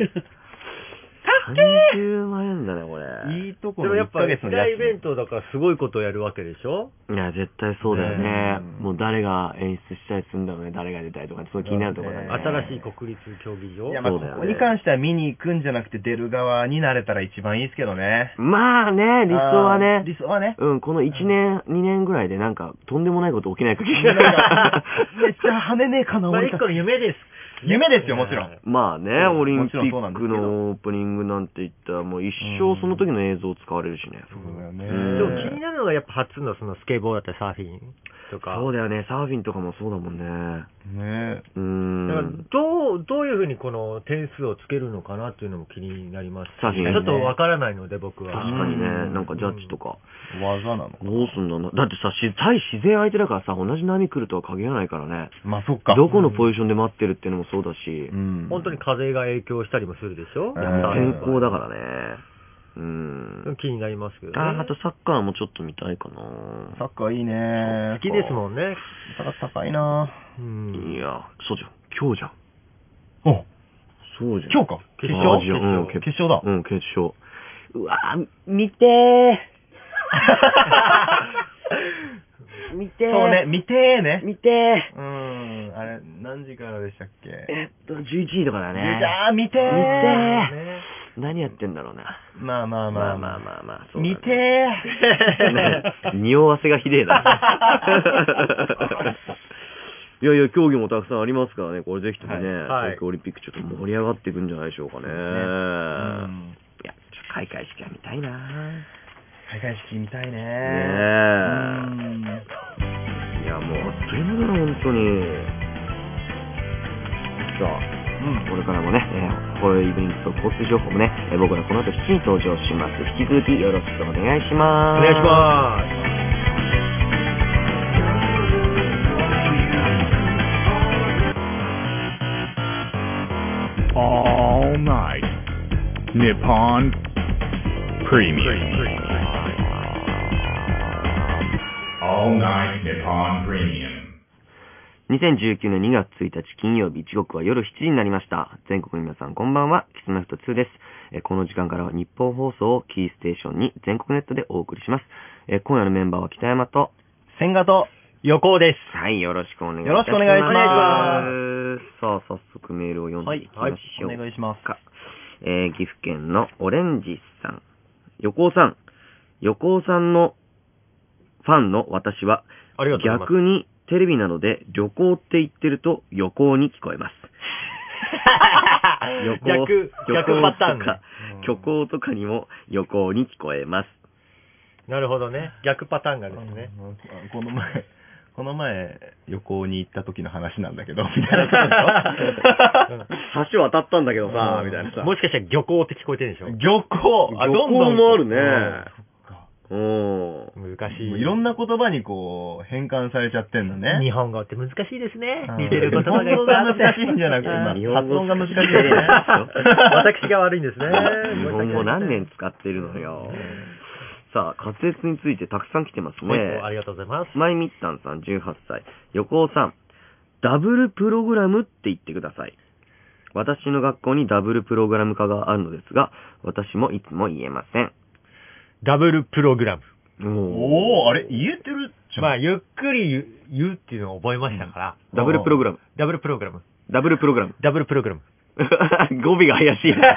30万円だね、これ。 いいとこでもやっぱ、一大イベントだからすごいことをやるわけでしょ？ いや、絶対そうだよね。もう誰が演出したりするんだろうね、誰が出たりとか、すごい気になるところだね。 新しい国立競技場？ いや、まあ、ここに関しては見に行くんじゃなくて出る側になれたら一番いいですけどね。 まあね、理想はね。 理想はね。 この1年、2年ぐらいでなんか、とんでもないこと起きない限り。 めっちゃ跳ねねえかな、 俺。一個の夢です。 夢ですよ、もちろん。 まあね、オリンピックのオープニングなんて言ったら、もう一生その時の映像使われるしね。 そうだよね。 でも気になるのがやっぱ初のそのスケボーだったりサーフィンとか。 そうだよね、サーフィンとかもそうだもんね。 ねだからどういうふうにこの点数をつけるのかなっていうのも気になりますし、 サーフィンね、 ちょっとわからないので僕は。 確かにね、なんかジャッジとか。 技なのか。 どうすんだな。だってさ、対自然相手だからさ、同じ波来るとは限らないからね。 まあそっか。 どこのポジションで待ってるっていうのもそうだし。 本当に風が影響したりもするでしょ？ 天候だからね。 気になりますけどね。 あとサッカーもちょっと見たいかな。 サッカーいいね。 好きですもんね。 高いな。 いや、そうじゃん。今日じゃん。そうじゃん。 今日か。決勝だ。 決勝。うわぁ、見てー。見てー。 そうね、見てーね。 見てー。 あれ、何時からでしたっけ ？11時とかだね。 見てー。 何やってんだろうな。 まあ。 見てー。匂わせがひでえな。いや、競技もたくさんありますからね、これぜひともね、東京オリンピックちょっと盛り上がっていくんじゃないでしょうかね。いや、開会式は見たいな。 開会式見たいね。 いや、もうあっという間だな、本当に。さあ。これからもね、こういうイベント、交通情報もね、僕らこの後7時に登場します。引き続きよろしくお願いします。 お願いします。 Nippon Premium All Night Nippon Premium 2019年2月1日金曜日、時刻は夜7時になりました。全国の皆さんこんばんは、キスマイフト2です。この時間からは日本放送をキーステーションに全国ネットでお送りします。今夜のメンバーは北山と千賀と横尾です。 はい、よろしくお願いします。 よろしくお願いします。 さあ、早速メールを読んでいきましょう。 はい、お願いしますか。 岐阜県のオレンジさん。横尾さんのファンの私は、逆にテレビなどで旅行って言ってると旅行に聞こえます。 逆パターンか、虚構とかにも旅行に聞こえます。 なるほどね。逆パターンがですね。 この前旅行に行った時の話なんだけど、みたいな。 橋渡ったんだけどさ、みたいなさ。 もしかしたら漁港って聞こえてるでしょ。 漁港もあるね。 難しい。 いろんな言葉にこう変換されちゃってんのね。 日本語って難しいですね。似てる言葉がいっぱいあって。難しいんじゃなくて、発音が難しいね。 私が悪いんですね。 日本語何年使ってるのよ。さあ、滑舌についてたくさん来てますね。 ありがとうございます。 マイミッタンさん18歳。横尾さん、ダブルプログラムって言ってください。私の学校にダブルプログラム科があるのですが、私もいつも言えません。 ダブルプログラム。 おー、あれ言えてるじゃん。 まあ、ゆっくり言うっていうのを覚えましたから。 ダブルプログラム。 ダブルプログラム。 ダブルプログラム。 ダブルプログラム。 語尾が怪しい。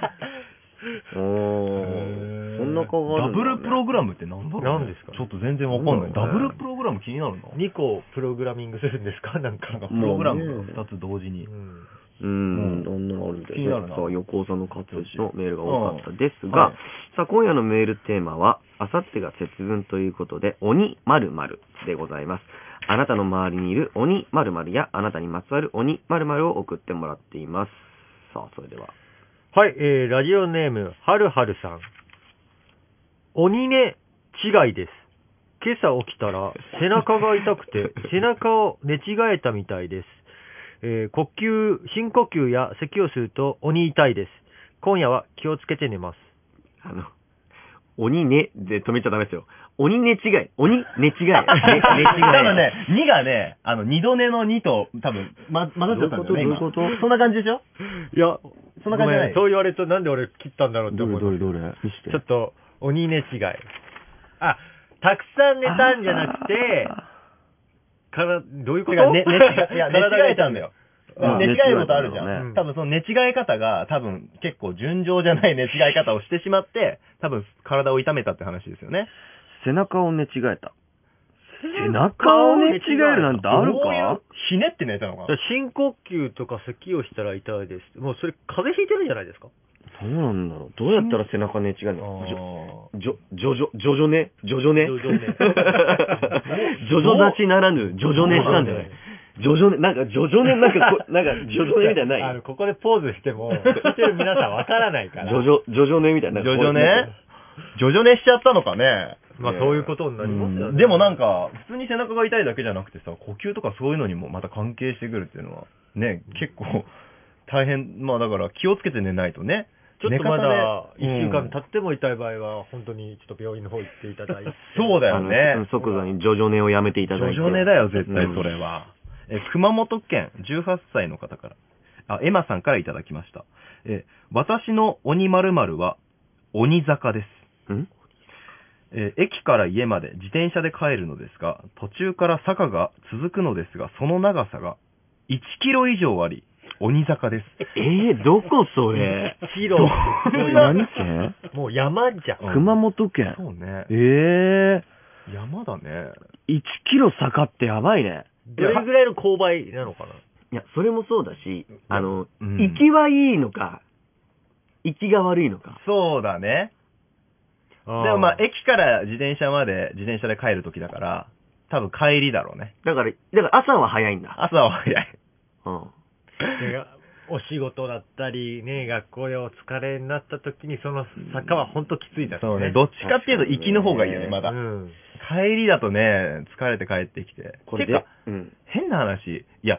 そんな顔があるんだね。 ダブルプログラムって何だろう、 何ですか？ ちょっと全然わかんない。ダブルプログラム気になるな。 2個プログラミングするんですか？なんかプログラムが2つ同時に。 どんなのあるんで気になるな。 さあ、横尾さんの活動のメールが多かったですが、さあ、今夜のメールテーマは、あさってが節分ということで、鬼〇〇でございます。あなたの周りにいる鬼〇〇や、あなたにまつわる鬼〇〇を送ってもらっています。さあ、それでは。 はい、ラジオネーム、はるはるさん。鬼寝違いです。今朝起きたら、背中が痛くて、背中を寝違えたみたいです。深呼吸や咳をすると鬼痛いです。今夜は気をつけて寝ます。 鬼寝で止めちゃダメですよ。鬼寝違い。鬼寝違い。寝違い。 多分ね、2がね、二度寝の2と多分、混ざっちゃったんだよね。 どういうことそんな感じでしょ？ いや、 そんな感じじゃない。 そう言われるとなんで俺切ったんだろうって思う。 どれ見して。 ちょっと、鬼寝違い。あ、たくさん寝たんじゃなくて、どういうこと？ 寝違えたんだよ。寝違えることあるじゃん。多分その寝違え方が多分結構順調じゃない寝違え方をしてしまって、多分体を痛めたって話ですよね。 背中を寝違えた。背中を寝違えるなんてあるか？ ひねって寝たのかな？ 深呼吸とか咳をしたら痛いです。もうそれ風邪ひいてるんじゃないですか？ そうなんだろう。どうやったら背中寝違えるの？ジョジョ寝ジョジョ立ちならぬ、ジョジョ寝したんじゃない？ジョジョ寝、なんかジョジョ寝みたいなない？ ここでポーズしても、聞いてる皆さんわからないから。 ジョジョ寝みたいな。 ジョジョ寝しちゃったのかね。 まあそういうことになりますよね。 でもなんか、普通に背中が痛いだけじゃなくてさ、呼吸とかそういうのにもまた関係してくるっていうのは、ね、結構大変、まあだから気をつけて寝ないとね。 ちょっとまだ1週間経っても痛い場合は、本当にちょっと病院の方行っていただいて。 そうだよね。 即座にジョジョ寝をやめていただいて。 ジョジョ寝だよ、絶対それは。熊本県18歳の方から、エマさんからいただきました。私の鬼〇〇は、鬼坂です。駅から家まで自転車で帰るのですが、途中から坂が続くのですが、その長さが1キロ以上あり、鬼坂です。 どこそれ 1キロ。 何県？ もう山じゃん。 熊本県。 そうね。山だね。 1キロ坂ってやばいね。 どれぐらいの勾配なのかな？ いや、それもそうだし、行きはいいのか、行きが悪いのか。 そうだね。でもまあ、駅から自転車で帰るときだから、多分帰りだろうね。 だから朝は早いんだ。 朝は早い。 お仕事だったり、ね、学校でお疲れになったときに、その坂は本当きついだね。 そうね。どっちかっていうと行きの方がいいよね、まだ。帰りだとね、疲れて帰ってきて。てか、変な話、いや、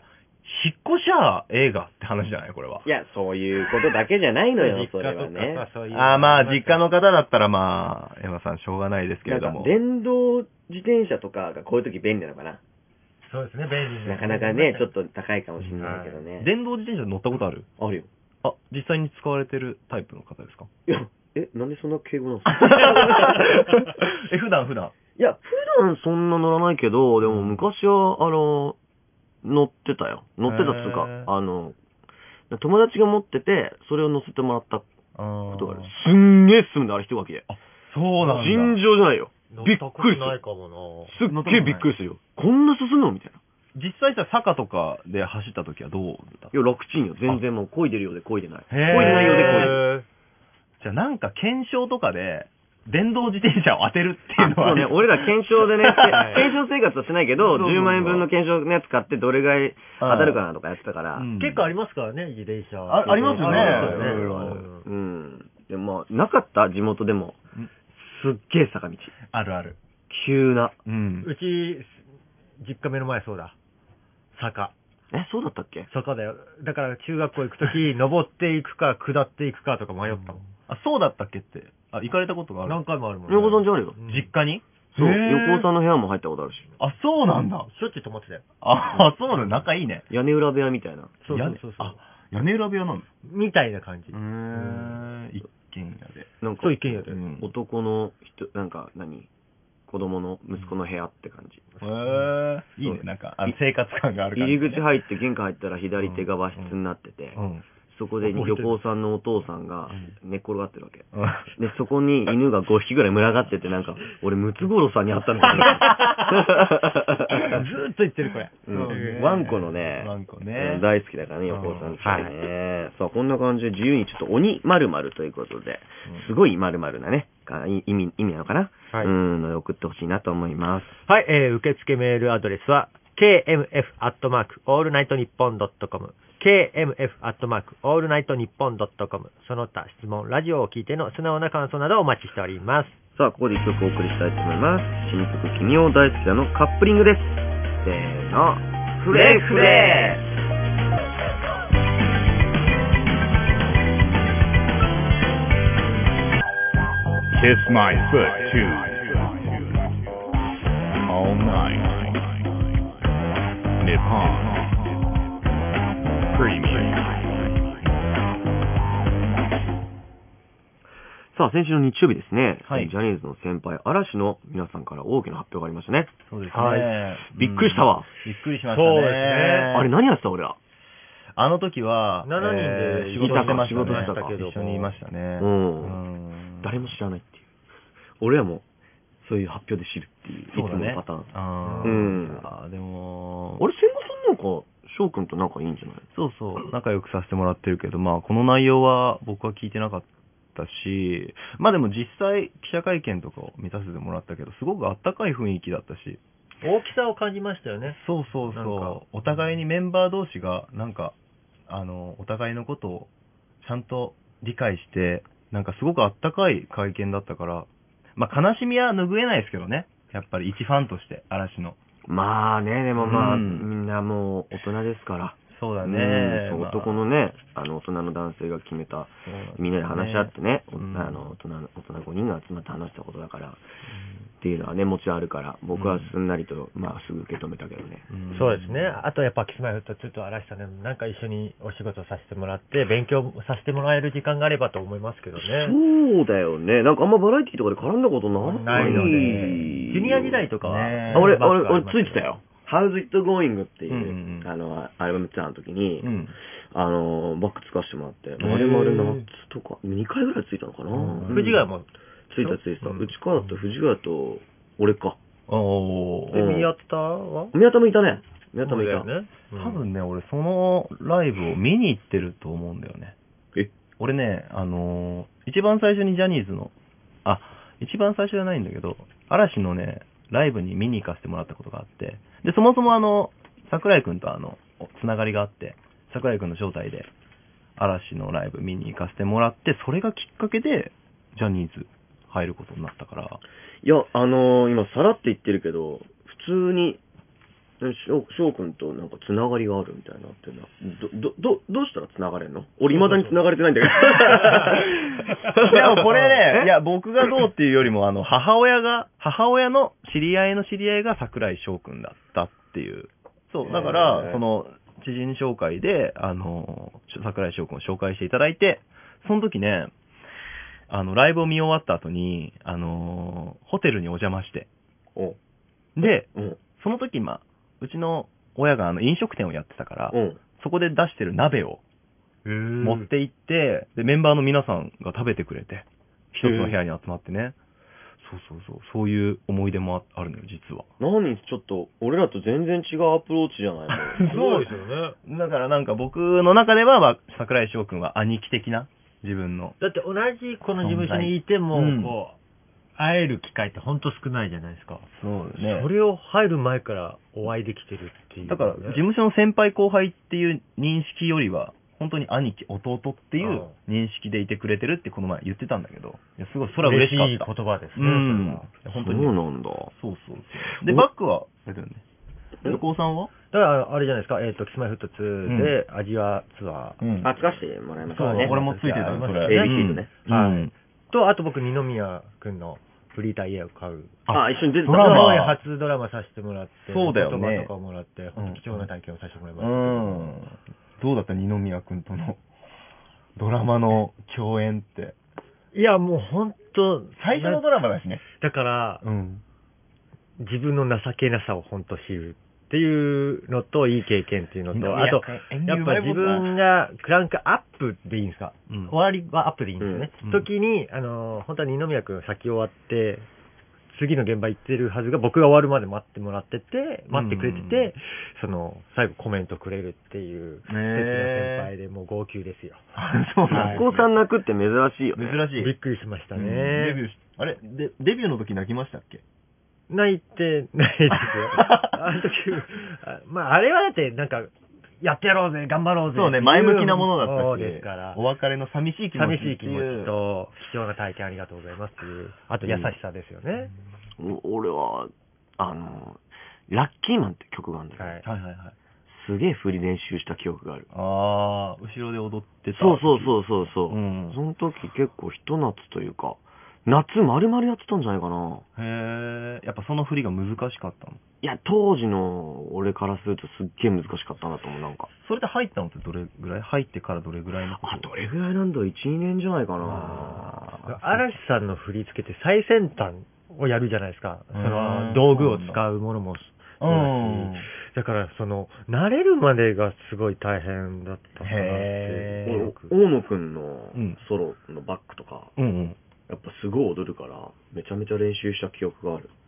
引っ越しゃ映画って話じゃないこれは。 いや、そういうことだけじゃないのよ、それはね。 まあ、実家の方だったらまあ、エマさんしょうがないですけれども。 電動自転車とかがこういう時便利なのかな。 そうですね、便利なかなかね、ちょっと高いかもしれないけどね。 電動自転車乗ったことある？ あるよ。 あ、実際に使われてるタイプの方ですか？ いや、なんでそんな敬語なんですか？ 普段。 いや、普段そんな乗らないけど、でも昔は、乗ってたよ。乗ってたっつうか、友達が持ってて、それを乗せてもらったことがある。すんげえ進むんだ、あれ一脇で。あ、 そうなんだ。 尋常じゃないよ。びっくりする。 ないかもな。 すっげえびっくりするよ。こんな進むのみたいな。 実際さ、坂とかで走った時はどうだった？ いや、楽ちんよ。全然もう漕いでるようで漕いでない。漕いでないようで漕いでる。 じゃあなんか検証とかで、電動自転車を当てるっていうのはそうね、俺ら検証でね、検証生活はしてないけど、10万円分の検証のやつ買ってどれぐらい当たるかなとかやってたから。 結構ありますからね、自転車。 ありますよね。 うん。でも、なかった地元でも。すっげえ坂道。 あるある。 急な。 うち、実家目の前そうだ。坂。 そうだったっけ？ 坂だよ。だから中学校行くとき、登っていくか、下っていくかとか迷ったもん。 あ、そうだったっけって。行かれたことがある？ 何回もあるもんね。 横さんじゃあるよ。 実家に？ そう。横さんの部屋も入ったことあるし。 あ、そうなんだ。 しょっちゅう泊まってたよ。 あ、そうだ。仲いいね。 屋根裏部屋みたいな。 そう。 屋根裏部屋なの？ みたいな感じ。 一軒家で。 なんか、 そう、一軒家で。 男の人、なんか、子供の息子の部屋って感じ。 いいね。なんか、生活感がある感じ。 入り口入って玄関入ったら左手が和室になってて、そこで横尾さんのお父さんが寝っ転がってるわけ。で、そこに犬が5匹ぐらい群がってて、なんか、俺、ムツゴロウさんに会ったのかな。 ずーっと言ってる、これ。 ワンコのね、大好きだからね、横尾さんね。さあ、こんな感じで自由にちょっと鬼〇〇ということで、すごい〇〇なね、意味なのかな、送ってほしいなと思います。 はい、受付メールアドレスは、kmf@allnightnippon.com kmf@allnightnippon.com その他質問、ラジオを聞いての素直な感想などお待ちしております。 さあ、ここで一曲お送りしたいと思います。新曲君を大好きだのカップリングです。せーの、フレフレ Kiss my foot too. All night. Nippon Premium. さあ、先週の日曜日ですね、 はい、 ジャニーズの先輩、嵐の皆さんから大きな発表がありましたね。 そうですね。 びっくりしたわ。 びっくりしましたね。 そうですね。 あれ何やってた俺ら。 あの時は、 7人で仕事してましたね。 仕事したけど一緒にいましたね。 誰も知らないっていう。俺らもそういう発表で知るっていう、いつものパターン。 でも、 あれ、千賀さんなんか、翔くんと仲いいんじゃない？ そうそう、仲良くさせてもらってるけど、まあ、この内容は僕は聞いてなかったし、まあでも実際、記者会見とかを見させてもらったけど、すごくあったかい雰囲気だったし。 大きさを感じましたよね。 そう。お互いにメンバー同士が、なんか、お互いのことをちゃんと理解して、なんかすごくあったかい会見だったから、まあ悲しみは拭えないですけどね。やっぱり一ファンとして、嵐の。 まあね、でもまあ、みんなもう大人ですから。 そうだね。 男のね、大人の男性が決めた、みんなで話し合ってね、大人5人が集まって話したことだから、っていうのはね、もちろんあるから、僕はすんなりと、まあすぐ受け止めたけどね。 そうですね。あとやっぱ、キスマイフット2と嵐さんでなんか一緒にお仕事させてもらって、勉強させてもらえる時間があればと思いますけどね。 そうだよね。なんかあんまバラエティとかで絡んだことないので、ジュニア時代とかは、 俺ついてたよ。How's It Going っていう、アルバムツアーの時に、バックつかせてもらって、あれも夏とか、2回ぐらいついたのかな。 藤ヶ谷もついた。うちからだったら藤ヶ谷と、俺か。 宮田は？ 宮田もいたね。宮田もいた。 ね。 多分ね、俺そのライブを見に行ってると思うんだよね。俺ね、一番最初にジャニーズの、一番最初じゃないんだけど、嵐のね、ライブに見に行かせてもらったことがあって、で、そもそも桜井くんとつながりがあって、桜井くんの招待で、嵐のライブ見に行かせてもらって、それがきっかけで、ジャニーズ入ることになったから。 いや、今、さらって言ってるけど、普通に、 翔くんとなんかつながりがあるみたいなってな。どうしたらつながれんの？俺未だにつながれてないんだけど。 でもこれね、いや、僕がどうっていうよりも、母親の知り合いの知り合いが桜井翔くんだったっていう。そう、だから、その、知人紹介で、桜井翔くんを紹介していただいて、その時ね、ライブを見終わった後に、ホテルにお邪魔して。で、その時、うちの親が飲食店をやってたから、そこで出してる鍋を持って行って、で、メンバーの皆さんが食べてくれて、一つの部屋に集まってね。そういう思い出もあるのよ、実は。 何ちょっと、俺らと全然違うアプローチじゃないの？ そうですよね。 だからなんか僕の中では、桜井翔くんは兄貴的な自分の。 だって同じこの事務所にいても、こう、会える機会って本当少ないじゃないですか。 そうね。 それを入る前からお会いできてるっていう、ね。 だから、事務所の先輩後輩っていう認識よりは、本当に兄貴、弟っていう認識でいてくれてるってこの前言ってたんだけど、いやすごい、それは嬉しかった。 嬉しい言葉ですね。 本当に。そうなんだ。 そう。で、バックは、横尾さんはだから、あれじゃないですか、キスマイフット2で、アジアツアー。 つかしてもらいましたね。俺もついてたよ、それ。 ABC のね。 はい。と、あと僕、二宮くんのフリーター家を買う。 一緒に出てた。 初ドラマさせてもらって、 そうだよね。 言葉とかもらって、貴重な体験をさせてもらいました。 どうだった二宮くんとのドラマの共演って。 いや、もう本当最初のドラマだしね。 だから、自分の情けなさを本当知るっていうのと、いい経験っていうのと、あと、やっぱ自分がクランクアップでいいんですか、終わりはアップでいいんですよね。時に、本当は二宮くん先終わって、次の現場行ってるはずが僕が終わるまで待ってくれてて、最後コメントくれるっていう素敵な先輩でもう号泣ですよ。 そうなんです。さん泣くって珍しいよね。 珍しい。 びっくりしましたね。 デビューの時泣きましたっけ？ 泣いてないですよ。あの時、あれはだってなんか、やってやろうぜ、頑張ろうぜ。 そうね、前向きなものだったし。 そうですから。 お別れの寂しい気持ちと、貴重な体験ありがとうございますっていう、あと優しさですよね。 俺は、ラッキーマンって曲があるんだけど、すげえ振り練習した記憶がある。 後ろで踊ってた。 そう。その時結構ひと夏というか、夏丸々やってたんじゃないかな。 やっぱその振りが難しかったの？ いや、当時の俺からするとすっげえ難しかったなと思う、なんか。 それで入ったのってどれぐらい？入ってからどれぐらいの？ どれぐらいなんだろう、1、2年じゃないかな。 嵐さんの振り付けって最先端をやるじゃないですか。道具を使うものもそうだし。だから、慣れるまでがすごい大変だったかなって。 大野くんのソロのバックとか、やっぱすごい踊るから、めちゃめちゃ練習した記憶がある。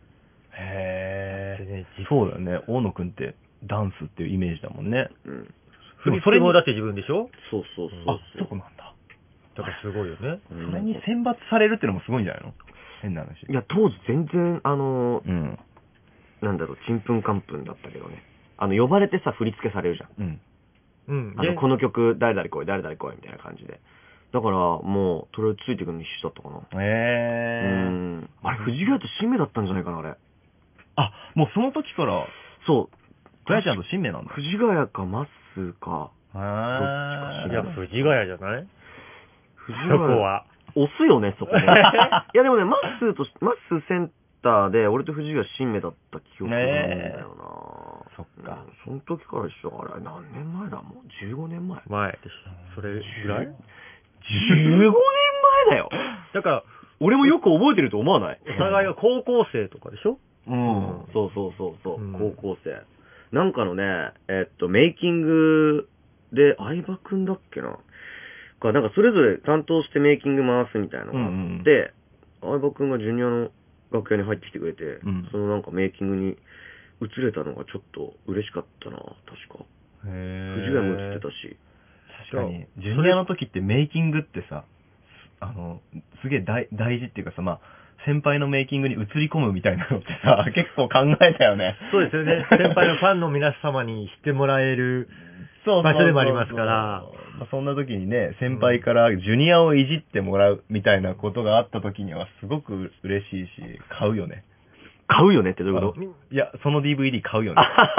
そうだよね。大野くんってダンスっていうイメージだもんね。 振り付けもだって自分でしょ？ そう。 そうなんだ。 だからすごいよね。 それに選抜されるってのもすごいんじゃないの？変な話。 いや、当時全然、なんだろう、ちんぷんかんぷんだったけどね。呼ばれてさ、振り付けされるじゃん。この曲、誰々来い、誰々来い、みたいな感じで。だから、もう、とりあえずついてくるの必死だったかな。あれ、藤ヶ谷と新芽だったんじゃないかな、あれ。 もうその時から、 そう。 ガヤちゃんと新芽なんだ。 藤ヶ谷か、まっすーか。 いや、藤ヶ谷じゃない？そこは。 押すよね、そこね。いや、でもね、まっすーセンターで、俺と藤ヶ谷新芽だった記憶なんだよな。 そっか。 その時から一緒だから、何年前だ？もう15年前。 前でしょ。それぐらい？ 15年前だよ。 だから、 俺もよく覚えてると思わない？ お互いが高校生とかでしょ？ そう。高校生。なんかのね、メイキングで、相葉くんだっけな。なんかそれぞれ担当してメイキング回すみたいなのがあって、相葉くんがジュニアの楽屋に入ってきてくれて、そのなんかメイキングに映れたのがちょっと嬉しかったな、確か。藤ヶ谷も映ってたし。 確かに、ジュニアの時ってメイキングってさ、すげえ大事っていうかさ、先輩のメイキングに映り込むみたいなのってさ、結構考えたよね。 そうですよね。先輩のファンの皆様に知ってもらえる場所でもありますから。 そんな時にね、先輩からジュニアをいじってもらうみたいなことがあった時にはすごく嬉しいし、買うよね。 買うよねってどういうこと？ いや、その DVD 買うよね。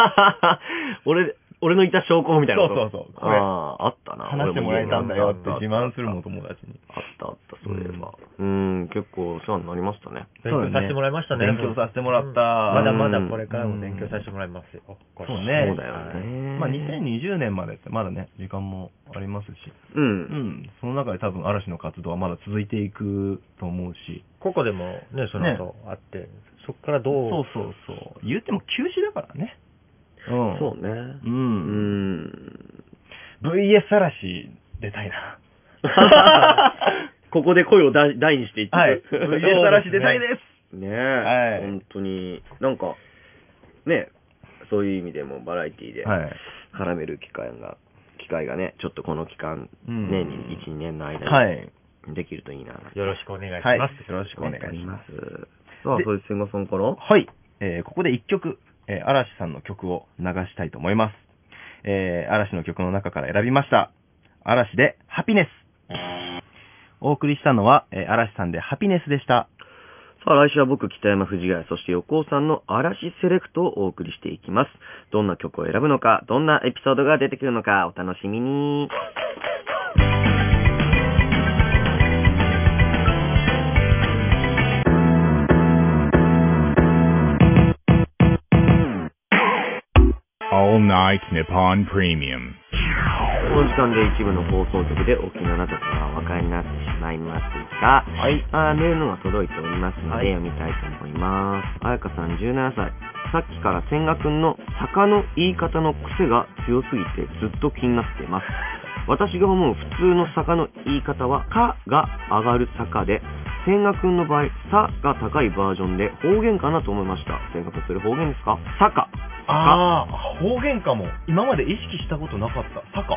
俺のいた証拠みたいなこと。 そう。 これあったな。 話してもらえたんだよって自慢するもん、友達に。 あった、そういえば。結構お世話になりましたね。 勉強させてもらいましたね。 勉強させてもらった。 まだまだこれからも勉強させてもらいますよ。 そうね。そうだよね。 まあ2020年までってまだね、時間もありますし。その中で多分嵐の活動はまだ続いていくと思うし。 ここでもね、その後あって、そこからどう。 そう。言っても休止だからね。 そうね。 VS 嵐出たいな。 ここで声を大にしていって。 はい。VS 嵐出たいです。 ねえ。本当に。なんか、ね、そういう意味でもバラエティで絡める機会がね、ちょっとこの期間、年に1、2年の間にできるといいな。 よろしくお願いします。 よろしくお願いします。 さあ、それ千賀さんから？ はい。ここで1曲。嵐さんの曲を流したいと思います。嵐の曲の中から選びました。嵐でハピネス。お送りしたのは、嵐さんでハピネスでした。 さあ、来週は僕、北山藤ヶ谷、そして横尾さんの嵐セレクトをお送りしていきます。どんな曲を選ぶのか、どんなエピソードが出てくるのか、お楽しみに。 All Night Nippon Premium。 この時間で一部の放送局でお聞きのあなたとはお別れになってしまいますが、メールのが届いておりますので、読みたいと思います。あやかさん17歳。さっきから千賀くんの坂の言い方の癖が強すぎてずっと気になっています。私が思う普通の坂の言い方は、かが上がる坂で、千賀くんの場合、さが高いバージョンで方言かなと思いました。千賀くん、それ方言ですか？坂。 方言かも。今まで意識したことなかった。坂。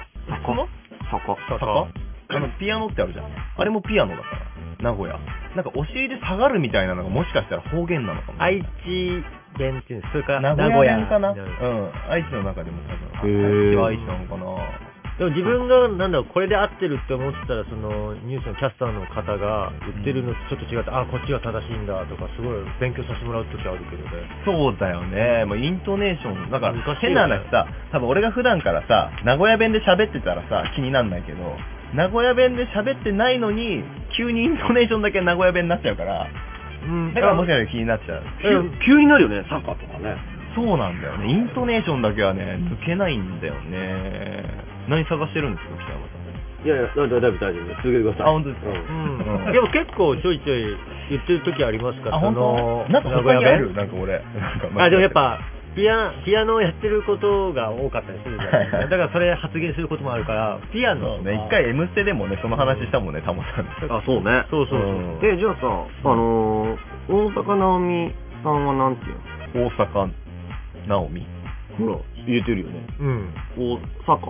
ピアノってあるじゃん。あれもピアノだから。名古屋。なんかお尻で下がるみたいなのがもしかしたら方言なのかも。 愛知弁っていうんです。それから名古屋弁かな。愛知の中でも多分。愛知なのかな。 でも自分がこれで合ってるって思ってたら、そのニュースのキャスターの方が言ってるのとちょっと違って、こっちが正しいんだとか、すごい勉強させてもらう時あるけどね。 そうだよね。イントネーションだから変な話さ、多分俺が普段からさ名古屋弁で喋ってたらさ気になんないけど、名古屋弁で喋ってないのに急にイントネーションだけ名古屋弁になっちゃうから、だからもしかしたら気になっちゃう。 急になるよね、坂とかね。 そうなんだよね。イントネーションだけはね抜けないんだよね。何探してるんですか、北山さん。 いや、大丈夫。続けてください。 本当ですか？ でも結構ちょいちょい言ってる時ありますから。 本当？なんか他にある？なんか俺。 でもやっぱ、ピアノをやってることが多かったりするじゃないですか。だからそれ発言することもあるから、ピアノ。 ね、一回 M ステでもね、その話したもんね、タモさん。 そうね。 そう。 じゃあさ、大阪なおみさんはなんていうの？ 大阪なおみ。 ほら、言えてるよね。大阪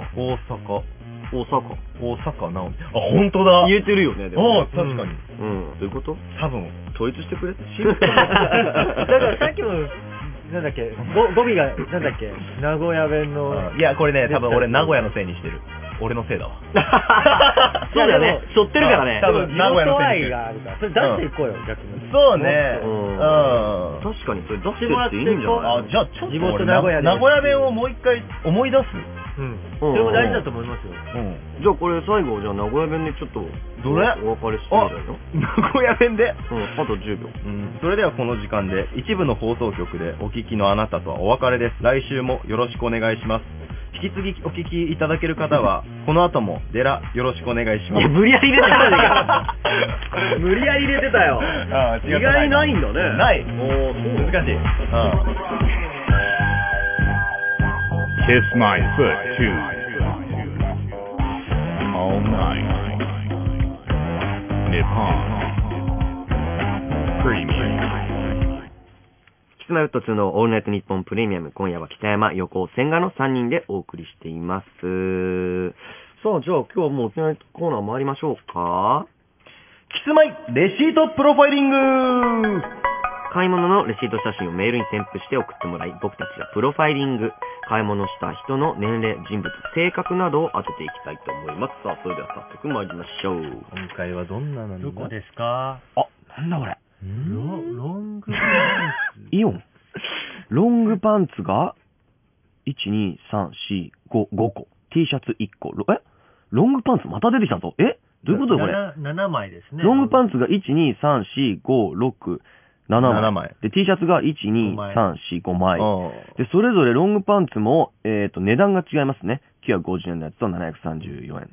なおみ。本当だ。 言えてるよね、でも。 確かに。 どういうこと？ 多分。 統一してくれ。 だからさっきの、なんだっけ、語尾が、なんだっけ、名古屋弁の。 いや、これね、多分俺名古屋のせいにしてる。俺のせいだわ。 そうだよね。背負ってるからね。 多分名古屋のせいがあるから。それ出していこうよ、逆に。 そうね。 確かにそれ出してもらっていいんじゃない？ じゃあちょっと地元名古屋弁をもう一回思い出す。 それも大事だと思いますよ。 じゃあこれ最後、じゃあ名古屋弁でちょっとどれお別れしてみたいな。 名古屋弁で？ あと10秒。 それではこの時間で一部の放送局でお聞きのあなたとはお別れです。来週もよろしくお願いします。引き続きお聞きいただける方はこの後もデラよろしくお願いします。 無理やり入れてたじゃねえか。無理やり入れてたよ。意外にないんだね。 ない。難しい。 Kiss My Foot 2 All Night Nippon Premium。 キスマイフット2のオールナイトニッポンプレミアム、今夜は北山、横尾、千賀の3人でお送りしています。さあ、じゃあ今日はもう沖縄コーナー参りましょうか。 キスマイレシートプロファイリング。 買い物のレシート写真をメールに添付して送ってもらい、僕たちがプロファイリング、買い物した人の年齢、人物、性格などを当てていきたいと思います。さあ、それでは早速参りましょう。 今回はどんななんだ？ どこですか？ なんだこれ。 ロングイオン。ロングパンツが、1、2、3、4、5個。T シャツ1個。ロングパンツまた出てきたぞ。どういうことだこれ。 7枚ですね。 ロングパンツが1、2、3、4、5、6、7枚。で、T シャツが1、2、3、4、5枚。で、それぞれロングパンツも、値段が違いますね。950円のやつと734円。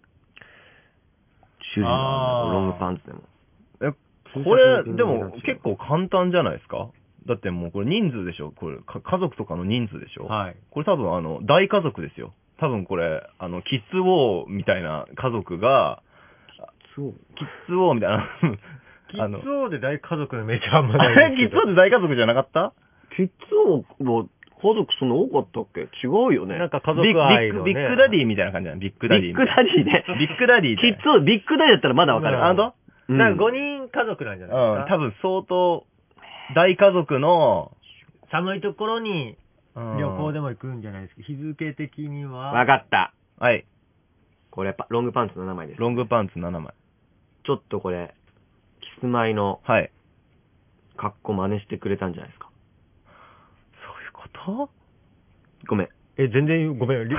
種類がロングパンツでも。 これ、でも結構簡単じゃないですか？だってもうこれ人数でしょ？これ、家族とかの人数でしょ？ はい。 これ多分大家族ですよ。多分これ、キッズウォーみたいな家族が、キッズウォーみたいな。 キッズウォーで大家族のイメージあんまない。 キッズウォーで大家族じゃなかった？ キッズウォーは家族そんな多かったっけ？違うよね。 なんか家族愛のね。 ビッグダディみたいな感じじゃん。ビッグダディ。 ビッグダディね。 ビッグダディ。 キッズウォー、ビッグダディだったらまだわかる。 なんか5人家族なんじゃないですか？ 多分相当大家族の寒いところに旅行でも行くんじゃないですか。日付的には。 わかった。 はい。 これやっぱロングパンツ7枚です。 ロングパンツ7枚。 ちょっとこれ、キスマイの格好真似してくれたんじゃないですか。 そういうこと？ ごめん。 全然ごめん。わかんない。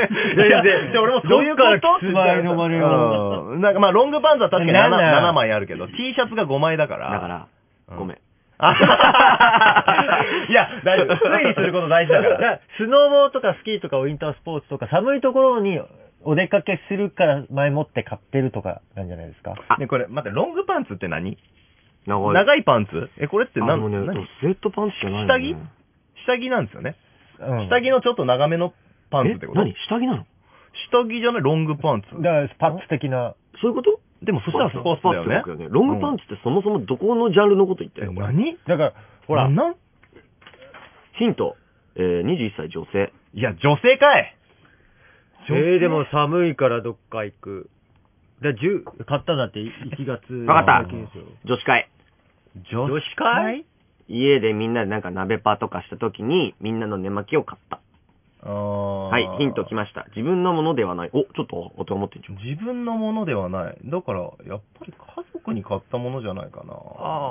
全然。俺もそういうからキスマイの真似を。 なんかまあロングパンツは確かに 7枚あるけど、T シャツが5枚だから。 だから、ごめん。 いや、大丈夫。推理すること大事だから。 スノボーとかスキーとかウィンタースポーツとか寒いところにお出かけするから前もって買ってるとかなんじゃないですか。 ね、これ、待って、ロングパンツって何？ 長いパンツ？これって何？ スウェットパンツじゃないの？下着なんですよね。下着のちょっと長めのパンツってこと？ 何？下着なの？ 下着じゃない？ロングパンツ。 だからスパッツ的な。 そういうこと？ でもそしたらスポーツだよね。 ロングパンツってそもそもどこのジャンルのこと言ってるの？ 何？ だから、ほら。 ヒント。21歳女性。 いや、女性かい！ でも寒いからどっか行く。買ったんだって1月。 わかった。女子会。 女子会？ 家でみんなでなんか鍋パとかした時にみんなの寝巻きを買った。はい、ヒントきました。自分のものではない。ちょっとお手を持ってんじゃん。 自分のものではない。だから、やっぱり家族に買ったものじゃないかな。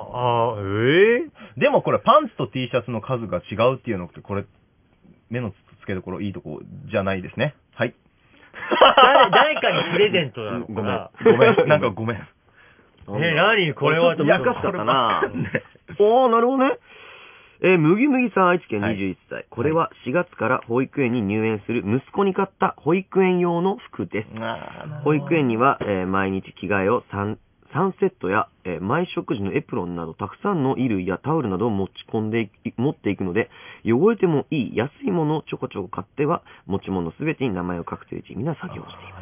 でもこれパンツと T シャツの数が違うっていうのって、これ、目の付けどころいいとこじゃないですね。はい。 誰かにプレゼントなのかな？ ごめん。なんかごめん。 何これはやかしかったな。なるほどね。むぎむぎさん愛知県21歳。これは4月から保育園に入園する息子に買った保育園用の服です。保育園には、毎日着替えを3セットや、毎食時のエプロンなどたくさんの衣類やタオルなどを持っていくので、汚れてもいい安いものをちょこちょこ買っては持ち物すべてに名前を書くという地味な作業をしています。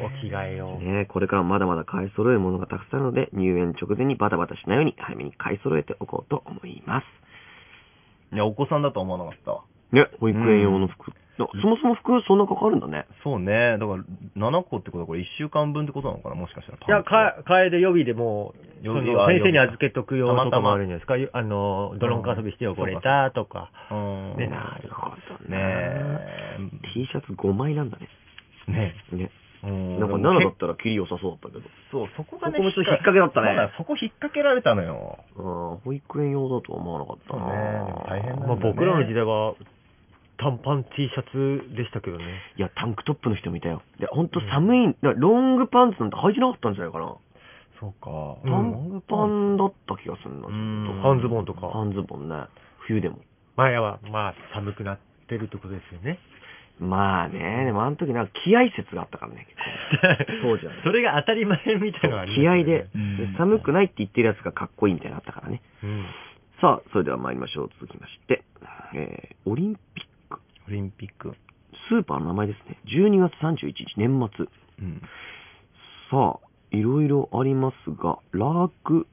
お着替えを。 これからもまだまだ買い揃えるものがたくさんあるので、入園直前にバタバタしないように早めに買い揃えておこうと思います。 いや、お子さんだと思わなかった。 ね、保育園用の服。そもそも服そんなかかるんだね。 そうね。だから7個ってことはこれ1週間分ってことなのかな、もしかしたら。 いや、替えで予備でもう、先生に預けとく用とかもあるんじゃないですか。泥んこ遊びして汚れたとか。 ね、なるほどね。T シャツ5枚なんだね。ね。なんか7だったら切り良さそうだったけど。 そう、そこがね、 そこもちょっと引っ掛けだったね。 そこ引っ掛けられたのよ。 保育園用だとは思わなかったな。 大変だね。 僕らの時代は、短パン T シャツでしたけどね。 いや、タンクトップの人見たよ。で、ほんと寒い、ロングパンツなんて履いてなかったんじゃないかな。 そうか。 短パンだった気がするな。 半ズボンとか。 半ズボンね。冬でも。 前は、寒くなってるってことですよね。 まあね、でもあの時なんか気合説があったからね。当時はね。 それが当たり前みたいなのがあります気合で、寒くないって言ってるやつがかっこいいみたいなのあったからね。さあ、それでは参りましょう。続きまして、オリンピック。スーパーの名前ですね。12月31日、年末。さあ、いろいろありますが、ラーク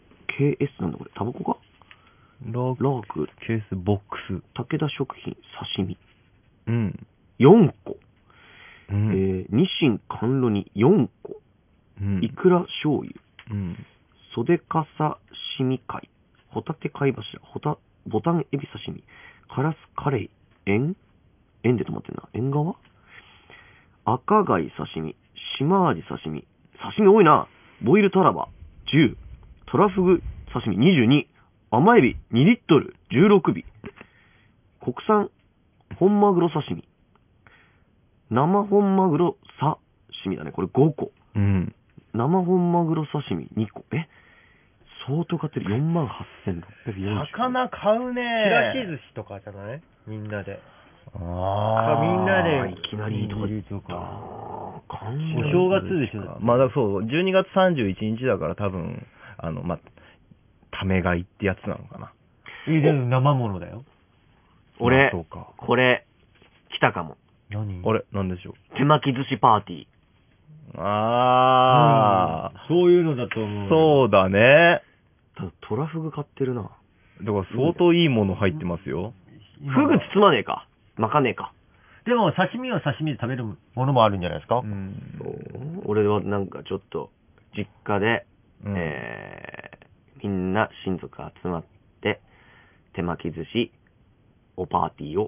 KS なんだこれ、タバコか？ラーク KS ボックス。 武田食品、刺身。4個。日清甘露煮4個。いくら醤油。袖かさしみ貝。ホタテ貝柱。ボタンエビ刺身。カラスカレイ。円で止まってんな。縁側？赤貝刺身。島味刺身。刺身多いな。ボイルタラバ10。トラフグ刺身22。 甘エビ2リットル16尾。国産本マグロ刺身。生本マグロ刺身だね。これ5個。 うん。 生本マグロ刺身2個。相当買ってる。48,640。 魚買うね。 ちらし寿司とかじゃない？みんなで。 ああ。 みんなで。 いきなりとか。 お正月でしょ。 まあ、そう、12月31日だから多分、まあ、ため買いってやつなのかな。 でも生物だよ。 俺、 そうか。 これ、来たかも。 何？ あれ、なんでしょう。 手巻き寿司パーティー。 ああ、 そういうのだと思う。 そうだね。 ただトラフグ買ってるな。 だから相当いいもの入ってますよ。 フグ包まねえか。巻かねえか。 でも刺身は刺身で食べるものもあるんじゃないですか？ 俺はなんかちょっと、実家で、みんな親族集まって、手巻き寿司、おパーティーを。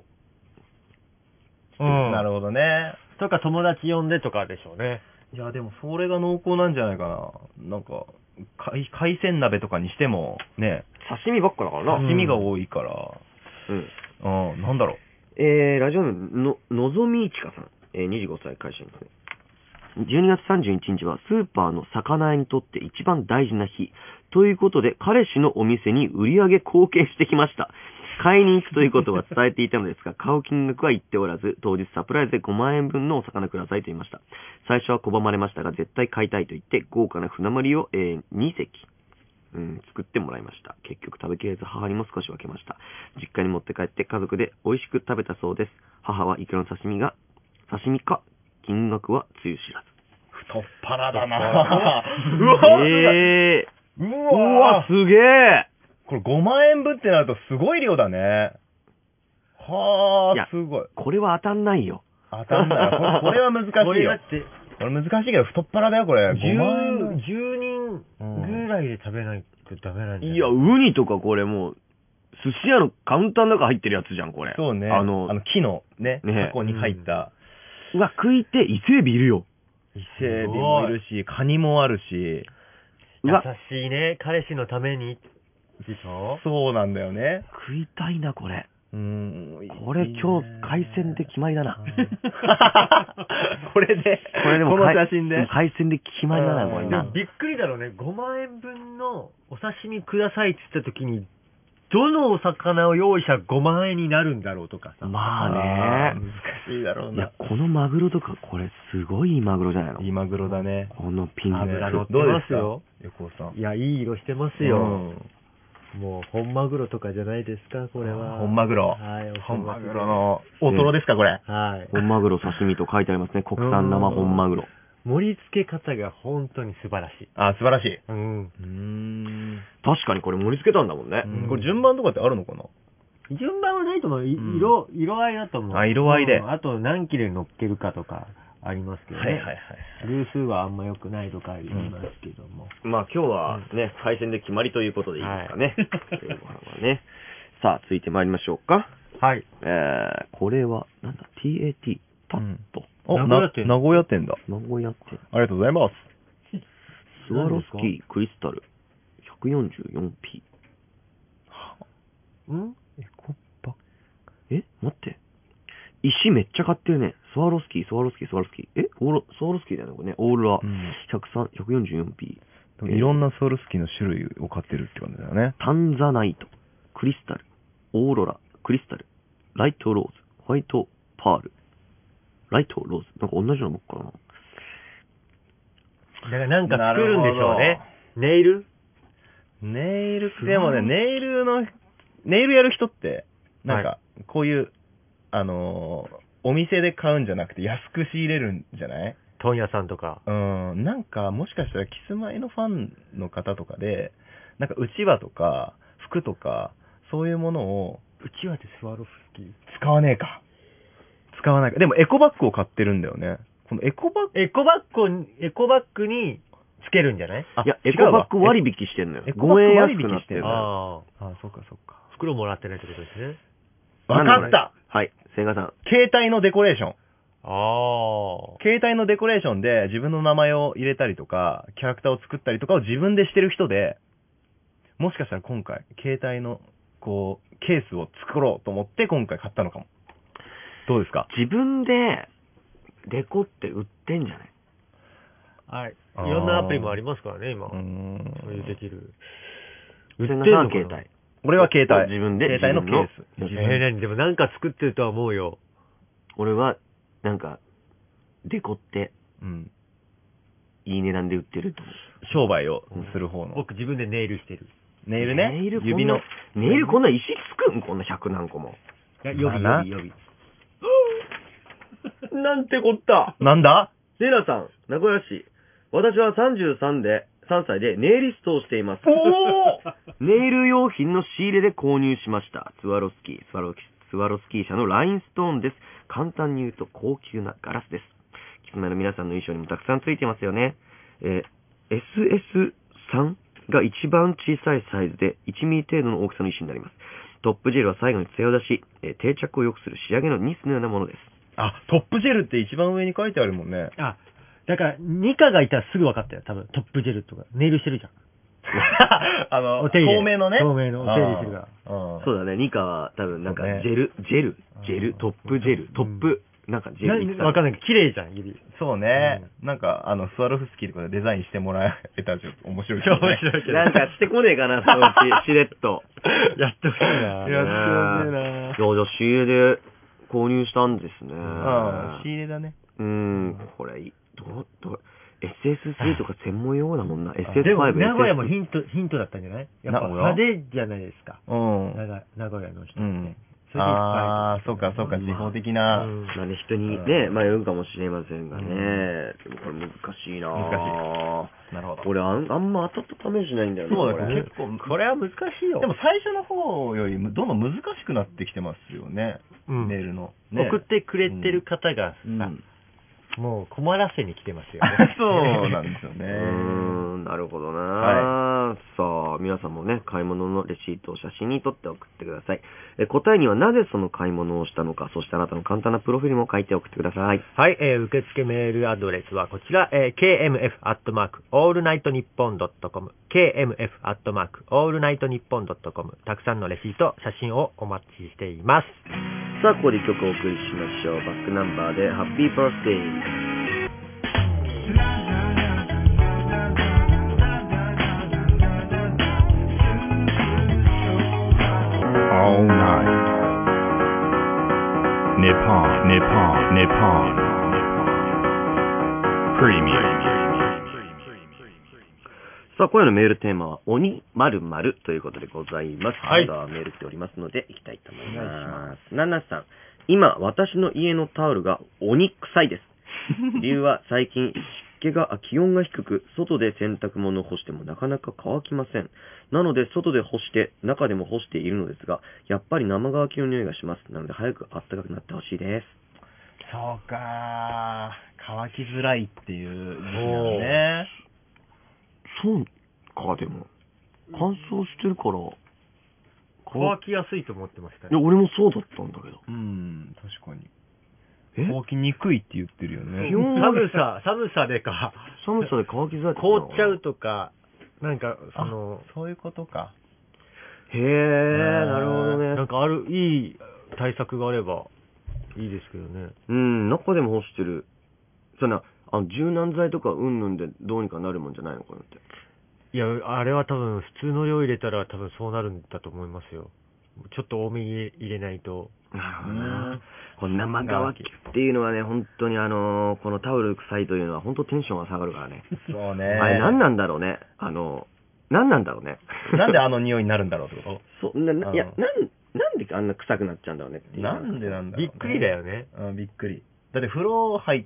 なるほどね。 とか友達呼んでとかでしょうね。 いや、でもそれが濃厚なんじゃないかな。なんか、海鮮鍋とかにしても、ね。 刺身ばっかだからな。 刺身が多いから。なんだろう。 ラジオネームのぞみいちかさん。25歳会社員ですね。12月31日はスーパーの魚屋にとって一番大事な日。ということで、彼氏のお店に売り上げ貢献してきました。買いに行くということは伝えていたのですが、買う金額は言っておらず、当日サプライズで5万円分のお魚くださいと言いました。最初は拒まれましたが、絶対買いたいと言って、豪華な船盛りを、2隻、作ってもらいました。結局食べきれず、母にも少し分けました。実家に持って帰って家族で美味しく食べたそうです。母はイクラの刺身か、金額はつゆ知らず。 太っ腹だなうわすげえ。 これ5万円分ってなるとすごい量だね。はあ、すごい。 これは当たんないよ。 当たんない。これは難しいよ。これ難しいけど太っ腹だよ、これ。5万円。 10人ぐらいで食べないとダメなんじゃない？ いや、ウニとかこれもう、寿司屋のカウンターの中入ってるやつじゃん、これ。 そうね。木のね、箱に入った。 うわ、食いて、伊勢海老いるよ。 伊勢海老もいるし、カニもあるし。 優しいね、彼氏のために。でしょ？ そうなんだよね。 食いたいな、これ。これ今日、海鮮で決まりだな。 これでもこの写真で。 海鮮で決まりだな、これな。 びっくりだろうね。5万円分のお刺身くださいって言った時に、どのお魚を用意したら5万円になるんだろうとかさ。 まあね。 難しいだろうな。 いや、このマグロとか、これすごいいいマグロじゃないの？ いいマグロだね。 このピンク。 脂乗ってますよ。 横尾さん。 いや、いい色してますよ。もう、本マグロとかじゃないですか、これは。 本マグロ。 はい、 本マグロの大トロですか、これ。 はい。 本マグロ刺身と書いてありますね。国産生本マグロ。 盛り付け方が本当に素晴らしい。 あ、素晴らしい。 確かにこれ盛り付けたんだもんね。 これ順番とかってあるのかな？ 順番はないと思う。色合いだと思う。 あ、色合いで。 あと何切れ乗っけるかとかありますけどね。 はいはいはい。 偶数はあんま良くないとか言いますけども。 まあ今日はね、海鮮で決まりということでいいですかね。ね。さあ、続いて参りましょうか。 はい。 これは、なんだ、TAT、タット。 名古屋店だ。 名古屋店。 ありがとうございます。 スワロスキークリスタル 144P。 エコバッグ。 待って。石めっちゃ買ってるね。スワロスキー。スワロスキーだよね、これね。オーロラ、144P。 いろんなスワロスキーの種類を買ってるって感じだよね。 タンザナイト、クリスタル、オーロラ、クリスタル、ライトローズ、ホワイトパール、ライトローズ。なんか同じようなのかな。 だからなんか作るんでしょうね。ネイルでもね、ネイルやる人って、なんか、こういう、お店で買うんじゃなくて安く仕入れるんじゃない？ 問屋さんとか。 なんか、もしかしたらキスマイのファンの方とかで、なんか、うちわとか、服とか、そういうものを、 うちわってスワロフスキー使わねえか。使わないか。でも、エコバッグを買ってるんだよね。このエコバッグにつけるんじゃない？ いや、エコバッグ割引してんのよ。5円安くなってるのよ。 そうかそうか。 袋もらってないってことですね。 わかった。 はい、千賀さん。 携帯のデコレーション。 携帯のデコレーションで自分の名前を入れたりとか、キャラクターを作ったりとかを自分でしてる人で、 もしかしたら今回、携帯の、こう、ケースを作ろうと思って今回買ったのかも。どうですか？ 自分で、デコって売ってんじゃない？ はい。いろんなアプリもありますからね、今。そういうできる。 売ってんのかな？携帯。 俺は携帯。 自分で。 携帯のケース。 何でもなんか作ってるとは思うよ。 俺は、なんか、デコって、いい値段で売ってると思う。 商売をする方の。 僕自分でネイルしてる。 ネイルね。 指の。ネイルこんな石つくん？こんな100何個も。 いや、予備。 なんてこった。 なんだ？ レナさん、名古屋市。私は3歳でネイリストをしています。ネイル用品の仕入れで購入しました。スワロスキー社のラインストーンです。簡単に言うと高級なガラスです。キスマイの皆さんの衣装にもたくさんついてますよね。SS3 が一番小さいサイズで1ミリ程度の大きさの石になります。トップジェルは最後に艶を出し、定着を良くする仕上げのニスのようなものです。 あ、トップジェルって一番上に書いてあるもんね。 あ、だから、ニカがいたらすぐ分かったよ、多分。トップジェルとか。ネイルしてるじゃん。透明のね。透明のお手入れしてるから。 そうだね、ニカは多分なんかジェル、トップジェル、トップ、なんかジェル。 わかんないけど、綺麗じゃん、指。 そうね。なんか、スワロフスキーとかでデザインしてもらえたらちょっと面白いけどね。 なんかしてこねえかな、そのうち、しれっと。 やってほしいな。 やってほしいな。 いや、じゃあ仕入れで購入したんですね。 仕入れだね。 これ、SS3 とか専門用だもんな。SS5。 でも、名古屋もヒントだったんじゃない？やっぱ派手じゃないですか。名古屋の人って。 ああ、そうか、地方的な。 まあね、人にね、迷うかもしれませんがね。でもこれ難しいな。 難しい。なるほど。 俺、あんま当たった試しないんだよね。 そうだね。結構、これは難しいよ。 でも最初の方より、どんどん難しくなってきてますよね。メールの。 送ってくれてる方がさ、もう困らせに来てますよね。 そうなんですよね。 なるほどな、さあ、皆さんもね、買い物のレシートを写真に撮って送ってください。答えにはなぜその買い物をしたのか、そしてあなたの簡単なプロフィールも書いて送ってください。 はい、受付メールアドレスはこちら、kmf@allnightnippon.com kmf@allnightnippon.com たくさんのレシート、写真をお待ちしています。 さあ、ここで一曲お送りしましょう。バックナンバーでハッピーバースデー。 All night. Nippon. Premium. さあ、今夜のメールテーマは、鬼〇〇ということでございます。 はい。 メール来ておりますので、いきたいと思います。ナナさん、今、私の家のタオルが鬼臭いです。理由は最近、気温が低く、外で洗濯物を干してもなかなか乾きません。なので、外で干して、中でも干しているのですが、やっぱり生乾きの匂いがします。なので、早く暖かくなってほしいです。 そうか、乾きづらいっていう時期なんね。 そうか、でも。乾燥してるから。 乾きやすいと思ってましたね。 いや、俺もそうだったんだけど。 確かに。乾きにくいって言ってるよね。 寒さでか。 寒さで乾きづらいって凍っちゃうとか、なんか、 そういうことか。 へえ、なるほどね。 なんかいい対策があればいいですけどね。 中でも干してる。柔軟剤とかでどうにかなるもんじゃないのかなって。 いや、あれは多分普通の量入れたら多分そうなるんだと思いますよ。ちょっと多めに入れないと。 なるほどな。この生乾きっていうのはね、本当にこのタオル臭いというのは本当テンションが下がるからね。 そうね。 あれ何なんだろうね。何なんだろうね。 なんで匂いになるんだろうってこと？ なんであんな臭くなっちゃうんだろうねっていう。 なんでなんだろうね。 びっくりだよね。 びっくり。だって風呂入って、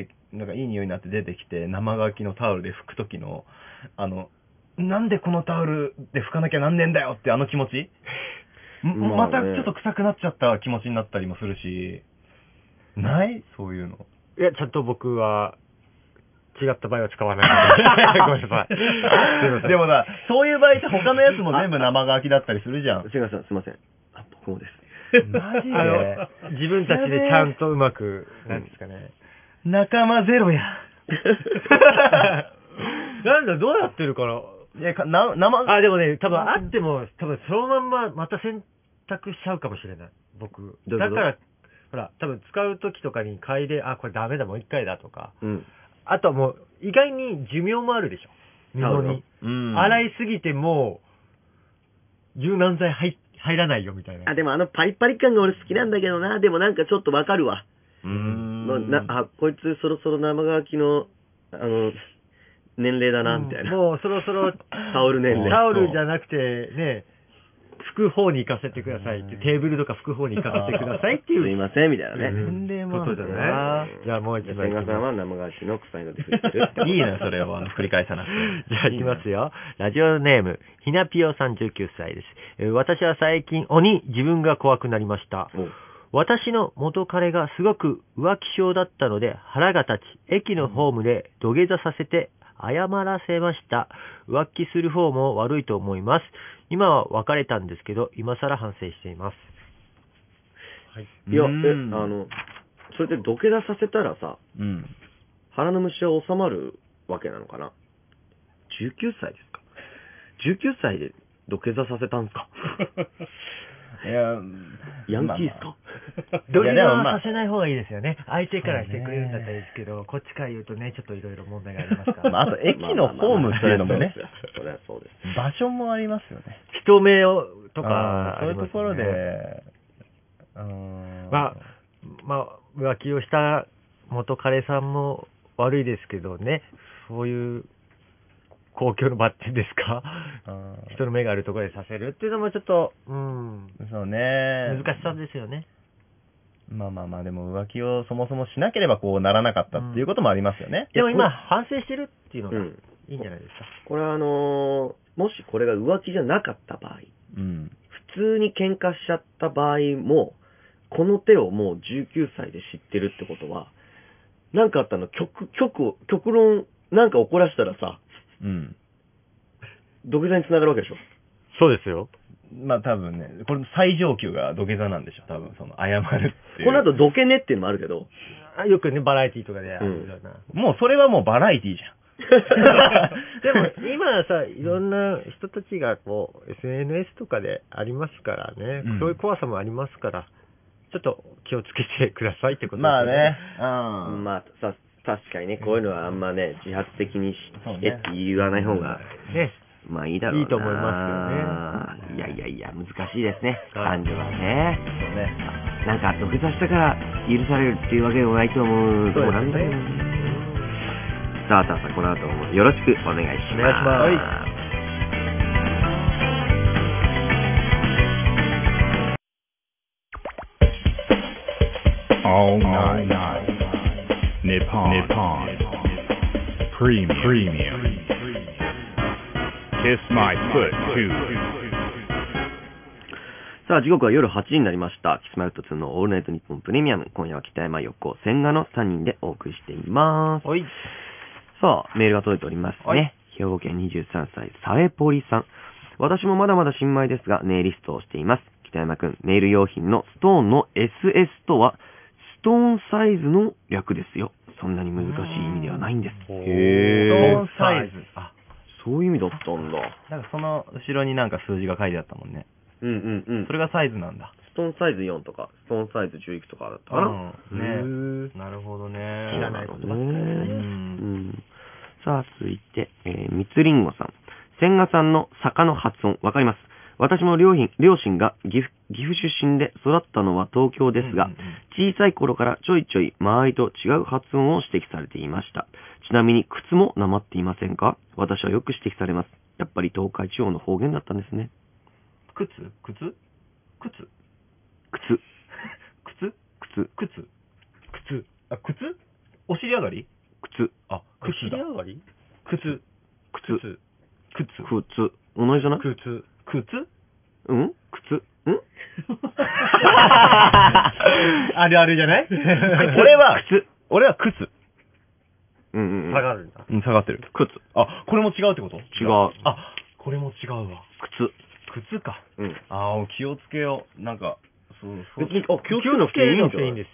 なんかいい匂いになって出てきて、生乾きのタオルで拭くときの、なんでこのタオルで拭かなきゃなんねえんだよって気持ちまたちょっと臭くなっちゃった気持ちになったりもするし、ないそういうの。 いや、ちゃんと僕は、違った場合は使わないので。ごめんなさい。 でもさ、そういう場合って他のやつも全部生乾きだったりするじゃん。 すいません。僕もです。 マジで自分たちでちゃんとうまく、なんですかね。 仲間ゼロや。 なんだ、どうやってるかな。 でもね、多分あっても、多分そのまんままた選択しちゃうかもしれない。僕。だから、ほら、多分使う時とかに嗅いで、これダメだ、もう一回だとか。あとはもう、意外に寿命もあるでしょ。布に。洗いすぎても、柔軟剤入らないよみたいな。 でもパリパリ感が俺好きなんだけどな。でもなんかちょっとわかるわ。こいつそろそろ生乾きの、年齢だな、みたいな。 もうそろそろ、 タオル年齢。 タオルじゃなくて、ね、拭く方に行かせてくださいって、テーブルとか拭く方に行かせてくださいっていう。 すいません、みたいなね。 年齢もあるね。じゃあもう一枚。 千賀さんは生乾きの臭いので拭いてる。 いいな、それは。繰り返さなくて。 じゃあ行きますよ。ラジオネーム、ひなぴよさん19歳です。私は最近、自分が怖くなりました。私の元彼がすごく浮気症だったので腹が立ち、駅のホームで土下座させて謝らせました。浮気する方も悪いと思います。今は別れたんですけど、今更反省しています。 はい。いや、それで土下座させたらさ、腹の虫は収まるわけなのかな。19歳ですか。19歳で土下座させたんすか。ヤンキーっすか。 土下座はさせない方がいいですよね。相手からしてくれるんだったらいいですけど、こっちから言うとね、ちょっといろいろ問題がありますから。 あと、駅のホームっていうのもね、 それはそうです。 場所もありますよね。 人目をとか、 そういうところで、 浮気をした元彼さんも悪いですけどね、そういう公共の場っていうんですか、人の目があるところでさせるっていうのもちょっと、 そうね。 難しさですよね。 でも浮気をそもそもしなければこうならなかったっていうこともありますよね。 でも今、反省してるっていうのがいいんじゃないですか。 これはもしこれが浮気じゃなかった場合、普通に喧嘩しちゃった場合も、この手をもう19歳で知ってるってことは、なんかあったの、極論、なんか怒らしたらさ、土下座につながるわけでしょ。 そうですよ。 多分ね、これ最上級が土下座なんでしょ。多分謝るっていう。 この後土下ねっていうのもあるけど。 よくね、バラエティとかであるような。 もうそれはもうバラエティじゃん。 でも今さ、いろんな人たちがSNS とかでありますからね、そういう怖さもありますから、ちょっと気をつけてくださいってことですね。 確かにね、こういうのはあんまね、自発的にしてって言わない方が、いいだろうな。 いいと思いますよね。いや、難しいですね。男女はね。なんか土下座したから許されるっていうわけでもないと思うとこなんだよ。さあ、この後もよろしくお願いします。 お願いします。 All night. Nippon. Premium. Kiss my foot too. さあ、時刻は夜8時になりました。キスマイフット2のオールナイトニッポンプレミアム。今夜は北山横、千賀の3人でお送りしています。さあ、メールが届いておりますね。兵庫県23歳、サエポリさん。私もまだまだ新米ですが、ネイリストをしています。北山くん、ネイル用品のストーンの SS とは、ストーンサイズの略ですよ。そんなに難しい意味ではないんです。 ストーンサイズ。 そういう意味だったんだ。 なんかその後ろになんか数字が書いてあったもんね。それがサイズなんだ。 ストーンサイズ4とか、ストーンサイズ11とかだったかな。 なるほどね。 知らないことばっかりね。 さあ、続いて、みつりんごさん。千賀さんの坂の発音、わかります。私も両親が岐阜出身で育ったのは東京ですが、小さい頃からちょいちょい周りと違う発音を指摘されていました。ちなみに靴もなまっていませんか？私はよく指摘されます。やっぱり東海地方の方言だったんですね。 靴お尻上がり？ 靴。 お尻上がり？靴。 同じじゃない？ 靴あるあるじゃない？ 俺は靴。 下がるんだ。 下がってる。 靴。 これも違うってこと？ 違う。 これも違うわ。靴か。 気をつけよう。なんか、 別に、気をつけなくていいんじゃない？ いいんです。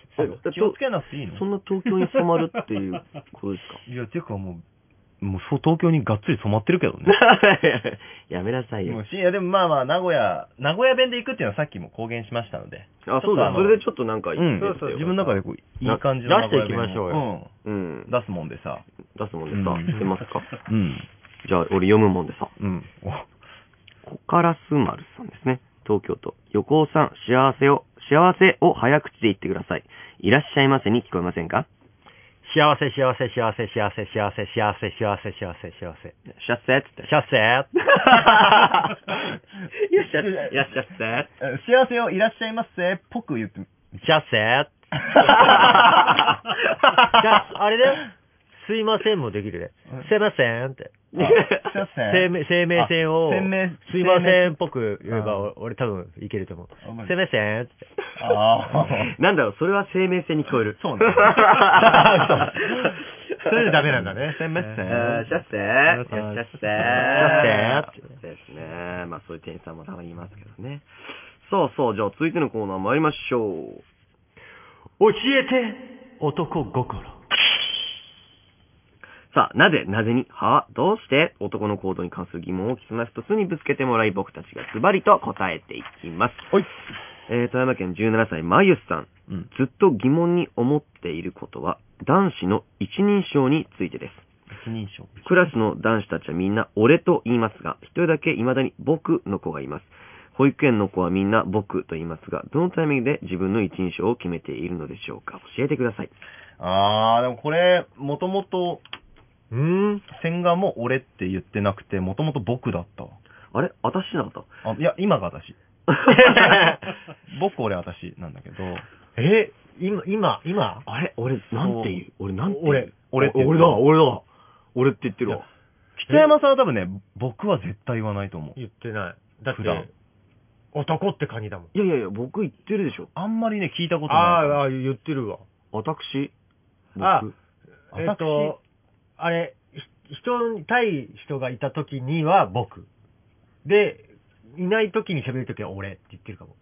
気をつけなくていいの？ そんな東京に染まるっていうことですか？ いや、てかもう、 もうそう東京にがっつり染まってるけどね。 やめなさいよ。 いや、でもまあまあ、名古屋弁で行くっていうのはさっきも公言しましたので。 あ、そうだ、それでちょっとなんか言ってそう、自分の中でこう、いい感じの出していきましょうよ。 うん。 出すもんでさ。 出すもんでさ、出ますか。 うん。 じゃあ、俺読むもんでさ。 うん。 コカラスマルさんですね。東京都。横尾さん、幸せを早口で言ってください。いらっしゃいませに聞こえませんか？ 幸せ、幸せ、幸せ、幸せ、幸せ、幸せ、幸せ、幸せ、幸せ。 シャッセーって。 シャッセーいらっしゃっせー。 幸せをいらっしゃいませっぽく言って。 シャッセーあれだよ。すいませんもできるね。すいませんって。生命線を、すいませんっぽく言えば、俺多分いけると思う。すいませんって。 なんだろう、それは生命線に聞こえる。 そうね。 それでダメなんだね。 すいません。 シャッセー。シャッセー。ですね。まあそういう店員さんもたまにいますけどね。そう、じゃあ続いてのコーナー参りましょう。 教えて、男心。 さあ、なぜに、どうして男の行動に関する疑問をキスマイフト2にぶつけてもらい、僕たちがズバリと答えていきます。 はい。 富山県17歳、まゆさん。ずっと疑問に思っていることは、男子の一人称についてです。 一人称。 クラスの男子たちはみんな俺と言いますが、一人だけ未だに僕の子がいます。保育園の子はみんな僕と言いますが、どのタイミングで自分の一人称を決めているのでしょうか？教えてください。 でもこれ、もともと、千賀も俺って言ってなくて、もともと僕だった。 あれ私じゃなかった？ いや、今が私。僕、俺、私なんだけど。 今あれ俺、なんて言う俺って言う。 俺って言ってるわ。 北山さんは多分ね、僕は絶対言わないと思う。 言ってない。だって、 普段男って感じだもん。 いや、僕言ってるでしょ。 あんまりね、聞いたことない。 言ってるわ。 私あれ、対人がいた時には僕。で、いない時に喋る時は俺って言ってるかも。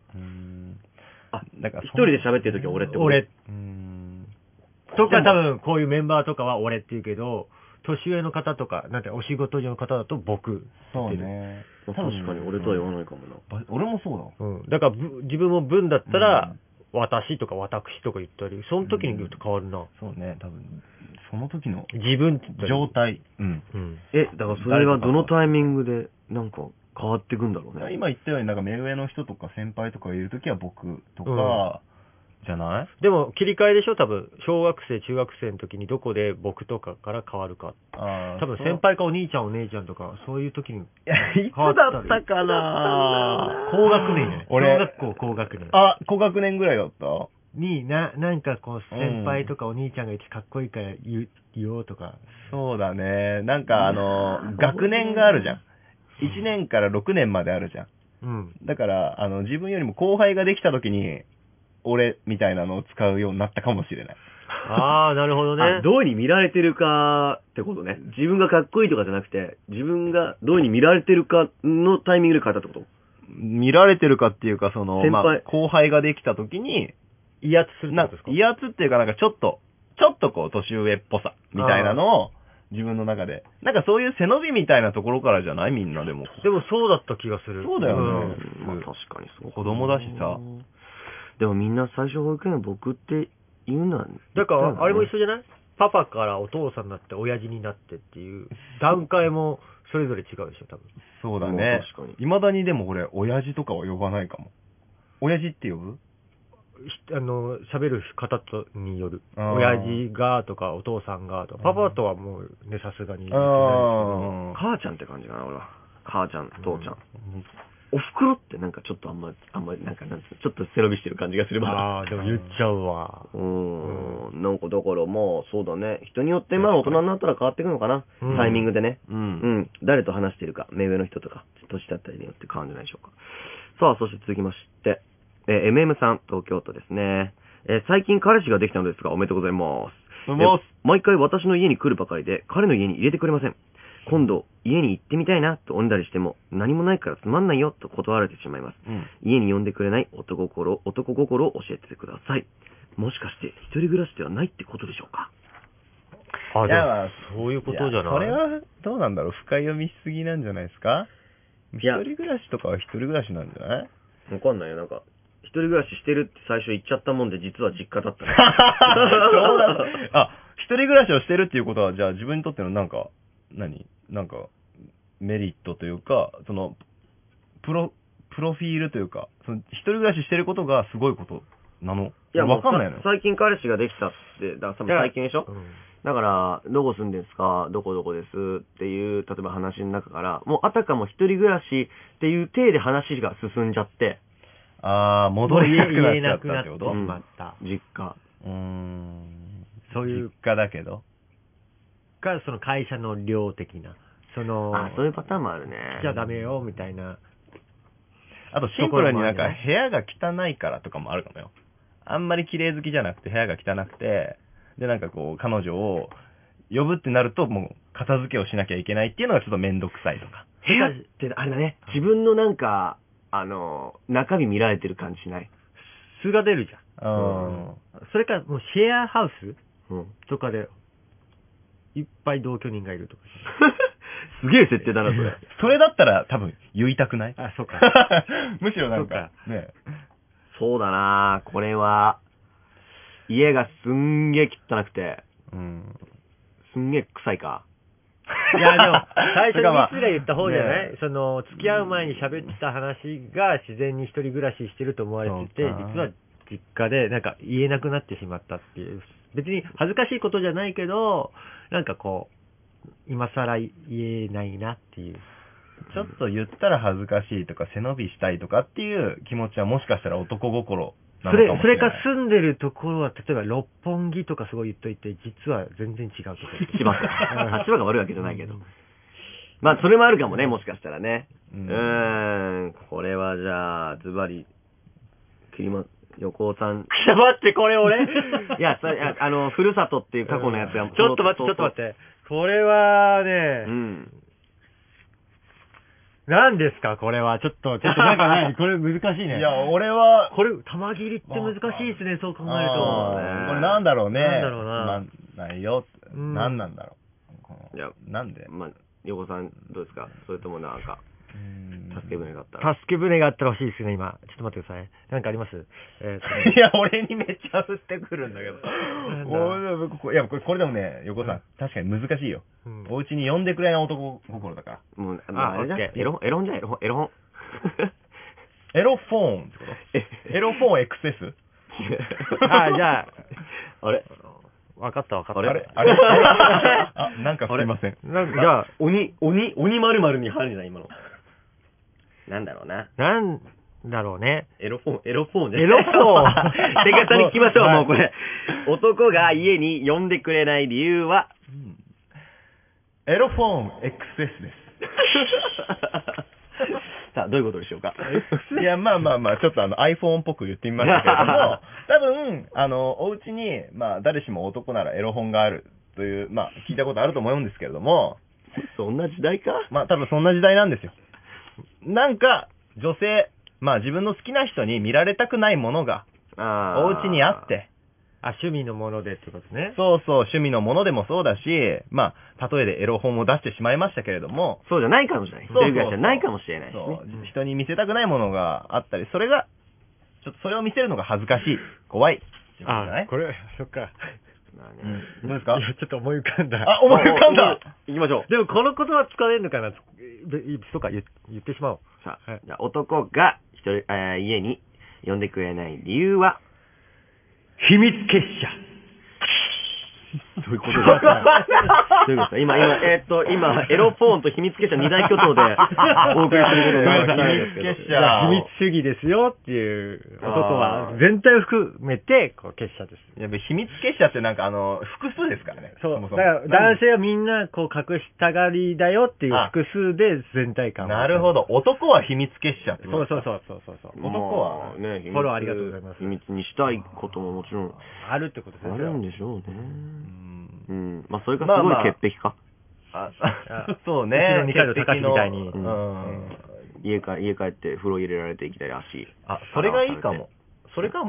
だから一人で喋ってる時は俺ってこと？ 俺。とか多分こういうメンバーとかは俺って言うけど、年上の方とか、なんてお仕事上の方だと僕。 そうね。 確かに俺とは言わないかもな。 俺もそうだ。だから自分も文だったら、私とか私とか言ったり、その時に言うと変わるな。 そうね、多分。その時の自分状態。 だからそれがどのタイミングでなんか変わっていくんだろうね。 今言ったようになんか目上の人とか先輩とかいる時は僕とか、じゃない？ でも切り替えでしょ多分。小学生、中学生の時にどこで僕とかから変わるか。多分先輩かお兄ちゃんお姉ちゃんとか、そういう時にいつだったかな高学年ね。小学校高学年。 高学年ぐらいだったに、なんかこう、先輩とかお兄ちゃんがいてかっこいいから言おうとか。 そうだね。なんか学年があるじゃん。1年から6年まであるじゃん。だから、自分よりも後輩ができた時に、俺みたいなのを使うようになったかもしれない。 なるほどね。 どうに見られてるかってことね。自分がかっこいいとかじゃなくて、自分がどうに見られてるかのタイミングで変えたってこと？ 見られてるかっていうか、後輩ができた時に、 威圧するってことですか？ 威圧っていうか、なんかちょっとこう、年上っぽさ、みたいなのを、自分の中で。なんかそういう背伸びみたいなところからじゃない？みんなでも。 でもそうだった気がする。 そうだよね。 確かにそう。 子供だしさ。 でもみんな最初保育園僕って言うのは、 だから、あれも一緒じゃない？パパからお父さんになって親父になってっていう段階もそれぞれ違うでしょ、多分。 そうだね。 確かに。 未だにでも俺、親父とかは呼ばないかも。親父って呼ぶ？ 喋る方による。親父がとかお父さんがとか、パパとはもうね、さすがに。 母ちゃんって感じかな、俺は。母ちゃん、父ちゃん。お袋ってなんかちょっとあんまりなんかちょっと背伸びしてる感じがするわ。 でも言っちゃうわ。 なんかだからまあそうだね。人によって大人になったら変わっていくのかな。タイミングでね。誰と話しているか、目上の人とか、年だったりによって変わるんじゃないでしょうか。さあ、そして続きまして、MM さん、東京都ですね。最近彼氏ができたのですが、おめでとうございます。毎回私の家に来るばかりで、彼の家に入れてくれません。今度、家に行ってみたいなとおねだりしても、何もないからつまんないよと断られてしまいます。家に呼んでくれない男心を教えてください。もしかして、一人暮らしではないってことでしょうか？ あ、 いや、 そういうことじゃない。 これはどうなんだろう、深読みしすぎなんじゃないですか。一人暮らしとかは一人暮らしなんじゃない？ わかんないよ、なんか。一人暮らししてるって最初言っちゃったもんで、実は実家だった。 そうだ。あ、一人暮らしをしてるっていうことは、じゃあ自分にとってのなんかメリットというか、そのプロフィールというか、その一人暮らししてることがすごいことなの？ いや、 わかんないのよ。 最近彼氏ができたって、だから最近でしょ？だから、どこ住んでんすか？どこどこですっていう、例えば話の中から、もうあたかも一人暮らしっていう体で話が進んじゃって、 戻りなくなっちゃったってこと？ 実家。 そういう。 実家だけど。 か、その会社の量的な。 そういうパターンもあるね。 じゃあダメよ、みたいな。 あとシンプルになんか部屋が汚いからとかもあるかもよ。あんまり綺麗好きじゃなくて部屋が汚くて、でなんかこう彼女を呼ぶってなるともう片付けをしなきゃいけないっていうのがちょっとめんどくさいとか。 部屋ってあれだね、自分のなんか、中身見られてる感じしない？ 素が出るじゃん。それからもうシェアハウス、とかで、いっぱい同居人がいるとか。 すげえ設定だな、それ。 それだったら多分言いたくない？ あ、そうか。 むしろなんか、ね。 そうだな、これは、家がすんげえ汚くて、すんげえ臭いか。 いや、でも、最初にミスが言った方じゃない？その、付き合う前に喋ってた話が自然に一人暮らししてると思われてて、実は実家でなんか言えなくなってしまったっていう。別に恥ずかしいことじゃないけど、なんかこう、今更言えないなっていう。 ちょっと言ったら恥ずかしいとか背伸びしたいとかっていう気持ちはもしかしたら男心なのかもしれない。 それか住んでるところは、例えば六本木とかすごい言っといて、実は全然違うところ。 千葉が悪いわけじゃないけど。まあ、それもあるかもね、もしかしたらね。これはじゃあ、ズバリ、横尾さん。 待って、これ俺いや、ふるさとっていう過去のやつが、 ちょっと待って。これはね、何ですかこれは。ちょっとなんかない。これ難しいね。 いや、俺は、 これ、玉切りって難しいですね、そう考えると。 これなんだろうね。 なんだろうな。 ないよ。なんなんだろう。 いや、 なんで横さん、どうですか？それともなんか、助け舟があったら。 助け舟があったら欲しいですね、今。ちょっと待ってください。なんかあります？ いや、俺にめっちゃ振ってくるんだけど。いや、これでもね、横さん、確かに難しいよ。お家に呼んでくれない男心だから。 もう、あれじゃエロ本じゃエロ本。 エロフォーンってことエロフォーン XS？ じゃあ、あれわかった。 あれなんかすいません。 じゃあ、鬼〇〇に入るな、今の。なんだろうな。 なんだろうね。 エロフォーンじゃない。 エロフォーン。 手形に聞きましょう、もうこれ。男が家に呼んでくれない理由は、 エロフォーン XS です。 さあ、どういうことでしょうか。 いや、まあ、ちょっとiPhone っぽく言ってみましたけれども、多分、お家に、誰しも男ならエロ本があるという、聞いたことあると思うんですけれども、 そんな時代か？ 多分そんな時代なんですよ。なんか、女性、自分の好きな人に見られたくないものが、お家にあって、 趣味のものでってことね。 そう、趣味のものでもそうだし、例えでエロ本を出してしまいましたけれども、 そうじゃないかもしれない。一人暮らしじゃないかもしれないですね。 人に見せたくないものがあったり、それが、ちょっとそれを見せるのが恥ずかしい、怖い。 これ、そっか。 どうですか？ いや、ちょっと思い浮かんだ。 思い浮かんだ！ 行きましょう。 でも、この言葉使えるのかな？そうか、言ってしまおう。 さあ、じゃあ男が家に呼んでくれない理由は、 秘密結社。 どういうことですか？どういうことですか？今、エロフォーンと秘密結社二大巨頭でお送りすることになるんですけど。 秘密主義ですよっていう男は全体を含めて結社です。 やっぱ秘密結社ってなんか複数ですからね。 そう。だから男性はみんな隠したがりだよっていう複数で全体感。 なるほど。男は秘密結社ってこと。 そう。 男はね、 フォローありがとうございます。 秘密にしたいことももちろんあるってことですよ。 あるんでしょうね。それがすごい潔癖か。 そうね。 二階の高橋みたいに。 家帰って風呂入れられていきたいらしい。 それがいいかも。それかも。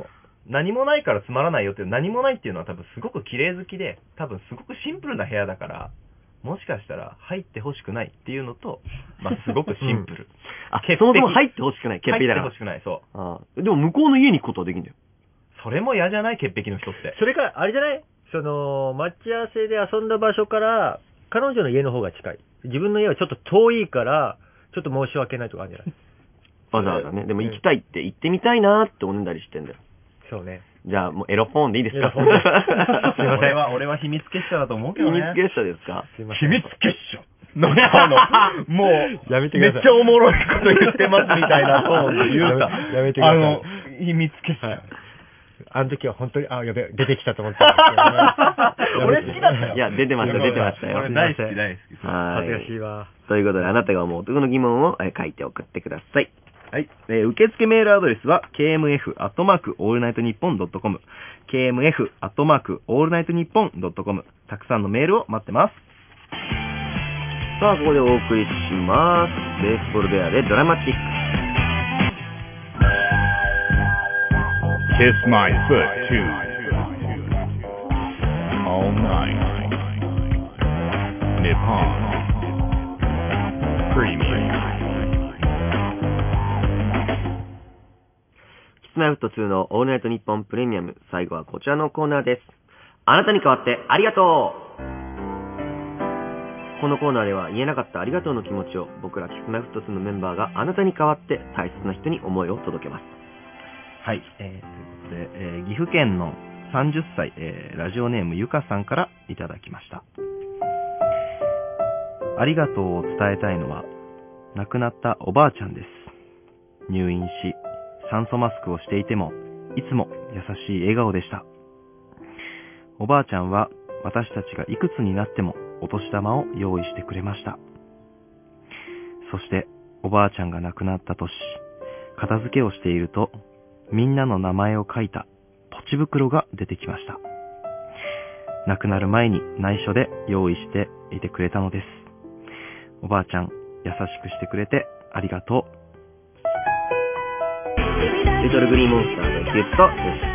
何もないからつまらないよっていう、何もないっていうのは多分すごく綺麗好きで、多分すごくシンプルな部屋だから、もしかしたら入ってほしくないっていうのと、まあすごくシンプル。 そもそも入ってほしくない、潔癖だから。 入ってほしくない、そう。 でも向こうの家に行くことはできるんだよ。 それも嫌じゃない、潔癖の人って。 それから、あれじゃない？待ち合わせで遊んだ場所から、彼女の家の方が近い。自分の家はちょっと遠いから、ちょっと申し訳ないとかあるんじゃない？ わざわざね。でも行きたいって行ってみたいなっておねだりしてんだよ。 そうね。 じゃあもうエロポーンでいいですか？ すいません。 俺は秘密結社だと思うけどね。 秘密結社ですか？ 秘密結社なんかもう、 やめてください。 めっちゃおもろいこと言ってますみたいなトーンで言うか。 やめてください。 秘密結社。 あの時は本当に、やべ、出てきたと思ったんですけどね。 俺好きだったよ。 いや、出てましたよ。 俺大好き。 恥ずかしいわ。 ということで、あなたが思う男の疑問を書いて送ってください。 はい。受付メールアドレスは、kmf@allnightnippon.com。kmf@allnightnippon.com。たくさんのメールを待ってます。 さあ、ここでお送りします。ベースボールベアでドラマティック。 Kiss my foot too. All night. Nippon. Premium. キスマイフット2のオールナイトニッポンプレミアム。最後はこちらのコーナーです。あなたに代わってありがとう。このコーナーでは言えなかったありがとうの気持ちを僕らキスマイフット2のメンバーがあなたに代わって大切な人に思いを届けます。 はい。ということで、岐阜県の30歳、ラジオネームゆかさんからいただきました。ありがとうを伝えたいのは、亡くなったおばあちゃんです。入院し、酸素マスクをしていても、いつも優しい笑顔でした。おばあちゃんは、私たちがいくつになってもお年玉を用意してくれました。そして、おばあちゃんが亡くなった年、片付けをしていると、みんなの名前を書いたポチ袋が出てきました。亡くなる前に内緒で用意していてくれたのです。おばあちゃん、優しくしてくれてありがとう。 リトルグリーンモンスターのギュッとでした。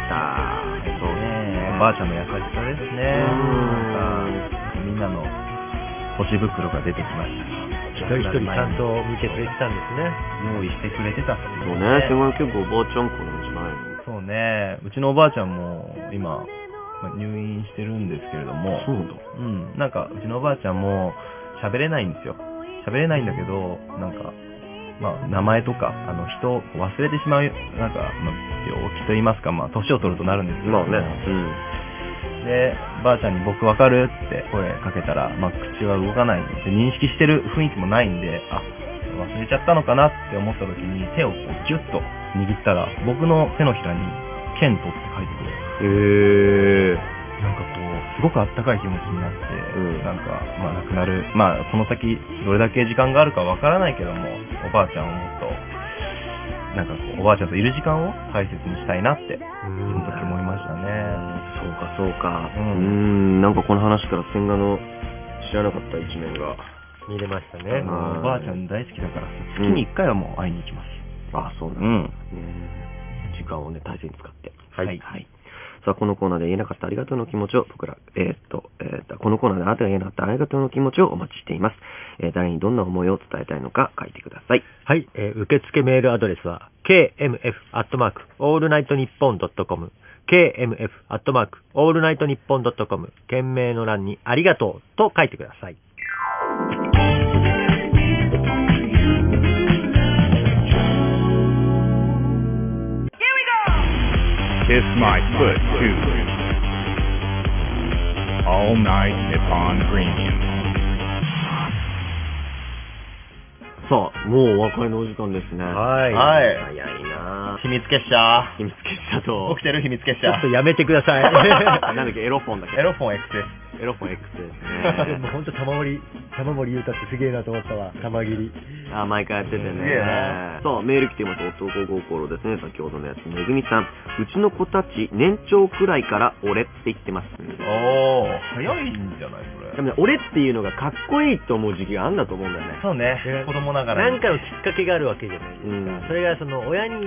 そうね。おばあちゃんの優しさですね。みんなのポチ袋が出てきました。 一人一人ちゃんと見てくれてたんですね。 用意してくれてたってそうね。すごい結構おばあちゃん子なんじゃないの？ そうね。うちのおばあちゃんも今、入院してるんですけれども。 そうだ。 なんかうちのおばあちゃんも喋れないんですよ。喋れないんだけど、なんか、名前とか、人を忘れてしまう、なんか、病気と言いますか、年を取るとなるんですけど。 まあね。 で、ばあちゃんに僕わかるって声かけたら、口は動かないんで、認識してる雰囲気もないんで、忘れちゃったのかなって思った時に手をこうギュッと握ったら、僕の手のひらにケントって書いてくれて、なんかこう、すごくあったかい気持ちになって、なんか、亡くなる、その先、どれだけ時間があるかわからないけども、おばあちゃんをもっと、なんかこう、おばあちゃんといる時間を大切にしたいなって、その時思いましたね。 そうか。なんかこの話から千賀の知らなかった一面が見れましたね。 おばあちゃん大好きだから、月に1回はもう会いに行きます。 そうなんだ。時間をね、大切に使って。はい。さあ、このコーナーで言えなかったありがとうの気持ちを僕ら、このコーナーであなたが言えなかったありがとうの気持ちをお待ちしています。誰にどんな思いを伝えたいのか書いてください。 はい。受付メールアドレスは、kmf@allnightnippon.com kmf@allnightnippon.com 件名の欄にありがとうと書いてください。 Kiss my foot too. All night Nippon Premium. さあ、もうお別れのお時間ですね。 はい。 はい。 早いな秘密結社。 秘密結社と。 起きてる秘密結社。 ちょっとやめてください。 なんだっけ、エロフォンだっけ。 エロフォン XS。 エロフォン X ですね。 もうほんと玉森優太ってすげえなと思ったわ。玉切り。 毎回やっててね。 すげえな。 そう、メール来てます。男心ですね。先ほどのやつ。めぐみさん。うちの子たち、年長くらいから俺って言ってます。 早いんじゃないそれ。 でもね、俺っていうのがかっこいいと思う時期があるんだと思うんだよね。 そうね。子供ながらに。 なんかのきっかけがあるわけじゃないですか。それが親にとっ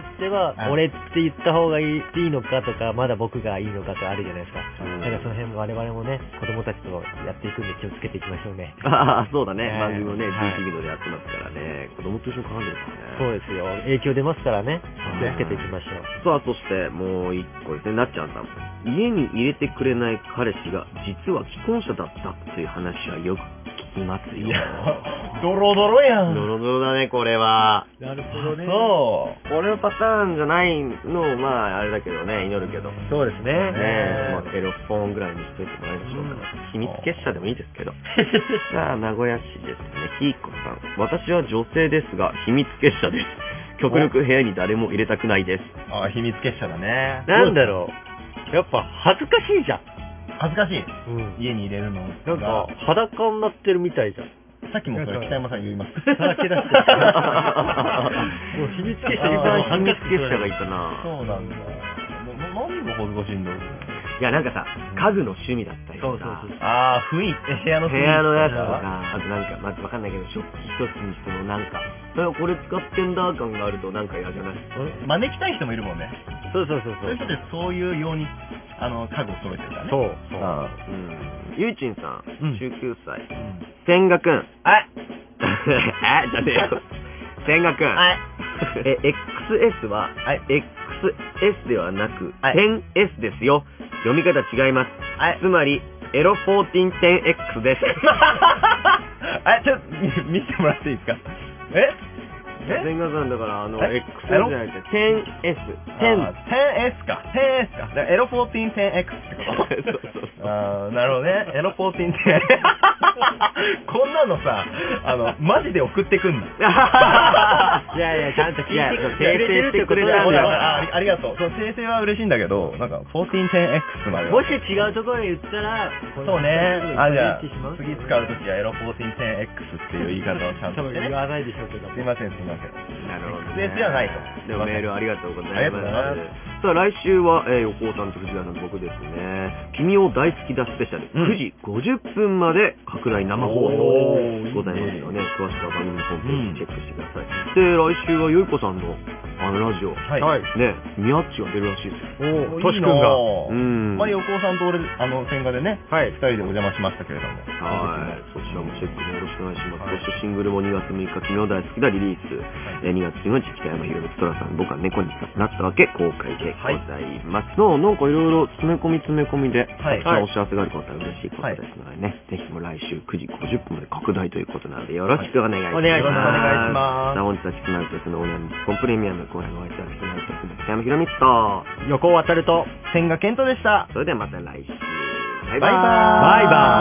っては、俺って言った方がいいのかとか、まだ僕がいいのかとかあるじゃないですか。だからその辺も我々もね、子供たちとやっていくんで気をつけていきましょうね。 ああ、そうだね。番組もね、DTV のでやってますからね。子供と一緒に絡んでるからね。 そうですよ。影響出ますからね。気をつけていきましょう。 さあ、そしてもう一個ですね、なっちゃんさん。家に入れてくれない彼氏が実は既婚者だったという話はよく聞きますよ。 ドロドロやん。 ドロドロだね、これは。 なるほどね。 そう。 俺のパターンじゃないのを、まあ、あれだけどね、祈るけど。 そうですね。 まあ、エロフォンぐらいにしといてもらいましょうか。秘密結社でもいいですけど。さあ、名古屋市ですね、ひいこさん。私は女性ですが、秘密結社です。極力部屋に誰も入れたくないです。 ああ、秘密結社だね。 なんだろう。やっぱ恥ずかしいじゃん。 恥ずかしい。家に入れるの。 なんか、裸になってるみたいじゃん。 さっきもそれ北山さん言います。 さらけ出してる。もう秘密結社いっぱい秘密結社がいたな。 そうなんだ。何が恥ずかしいんだろう。 いや、なんかさ、家具の趣味だったりとか。 ああ、雰囲気、部屋のやつとか、あとなんか、まあ、わかんないけど、食器一つにしてもなんか、これ使ってんだ感があるとなんか嫌じゃない？ 招きたい人もいるもんね。 そう。 そういう人ってそういうように、家具を揃えてるからね。 そう。 ゆいちんさん、19歳。千賀くん。じゃねえよ。千賀くん。XS は、XS ではなく、10S ですよ。読み方違います。つまり、エロ1410X です。 ちょっと、見せてもらっていいですか？ 千賀さんだから、XS じゃなくて、10S。 10S か。エロ1410X ってこと？なるほどね。エロ1410。こんなのさ、マジで送ってくんの。 いや、ちゃんと聞いてくれてるってことなんだよ。 ありがとう。そう、訂正は嬉しいんだけど、なんか、1410X まで。 もし違うところで言ったら、 そうね。じゃあ、次使うときはエロ1410X っていう言い方をちゃんとしてね。 言わないでしょうけど。 すいません。 なるほど。 XS ではないと。 でもメールありがとうございます。 ありがとうございます。 さあ、来週は、横尾さんと藤原さんと僕ですね。君を大好きだスペシャル。9時50分まで拡大生放送でございますので、詳しくは番組のホームページチェックしてください。で、来週はよいこさんのラジオ。ね、ミヤッチが出るらしいですよ。 トシ君が。 横尾さんと俺、千賀でね、2人でお邪魔しましたけれども。 そちらもチェックよろしくお願いします。そしてシングルも2月6日、君を大好きだリリース。2月1日、北山宏光トラさん、僕は猫になったわけ、公開でございます。なんかいろいろ詰め込みで、お知らせがあることは嬉しいことですのでね、ぜひとも来週9時50分まで拡大ということなので、よろしくお願いします。 お願いします。 本日はキスマイトスのオーナー日本プレミアム、今夜のお相手はキスマイトスの北山宏光と、 横尾渉と、 千賀健人でした。 それではまた来週。 バイバイ。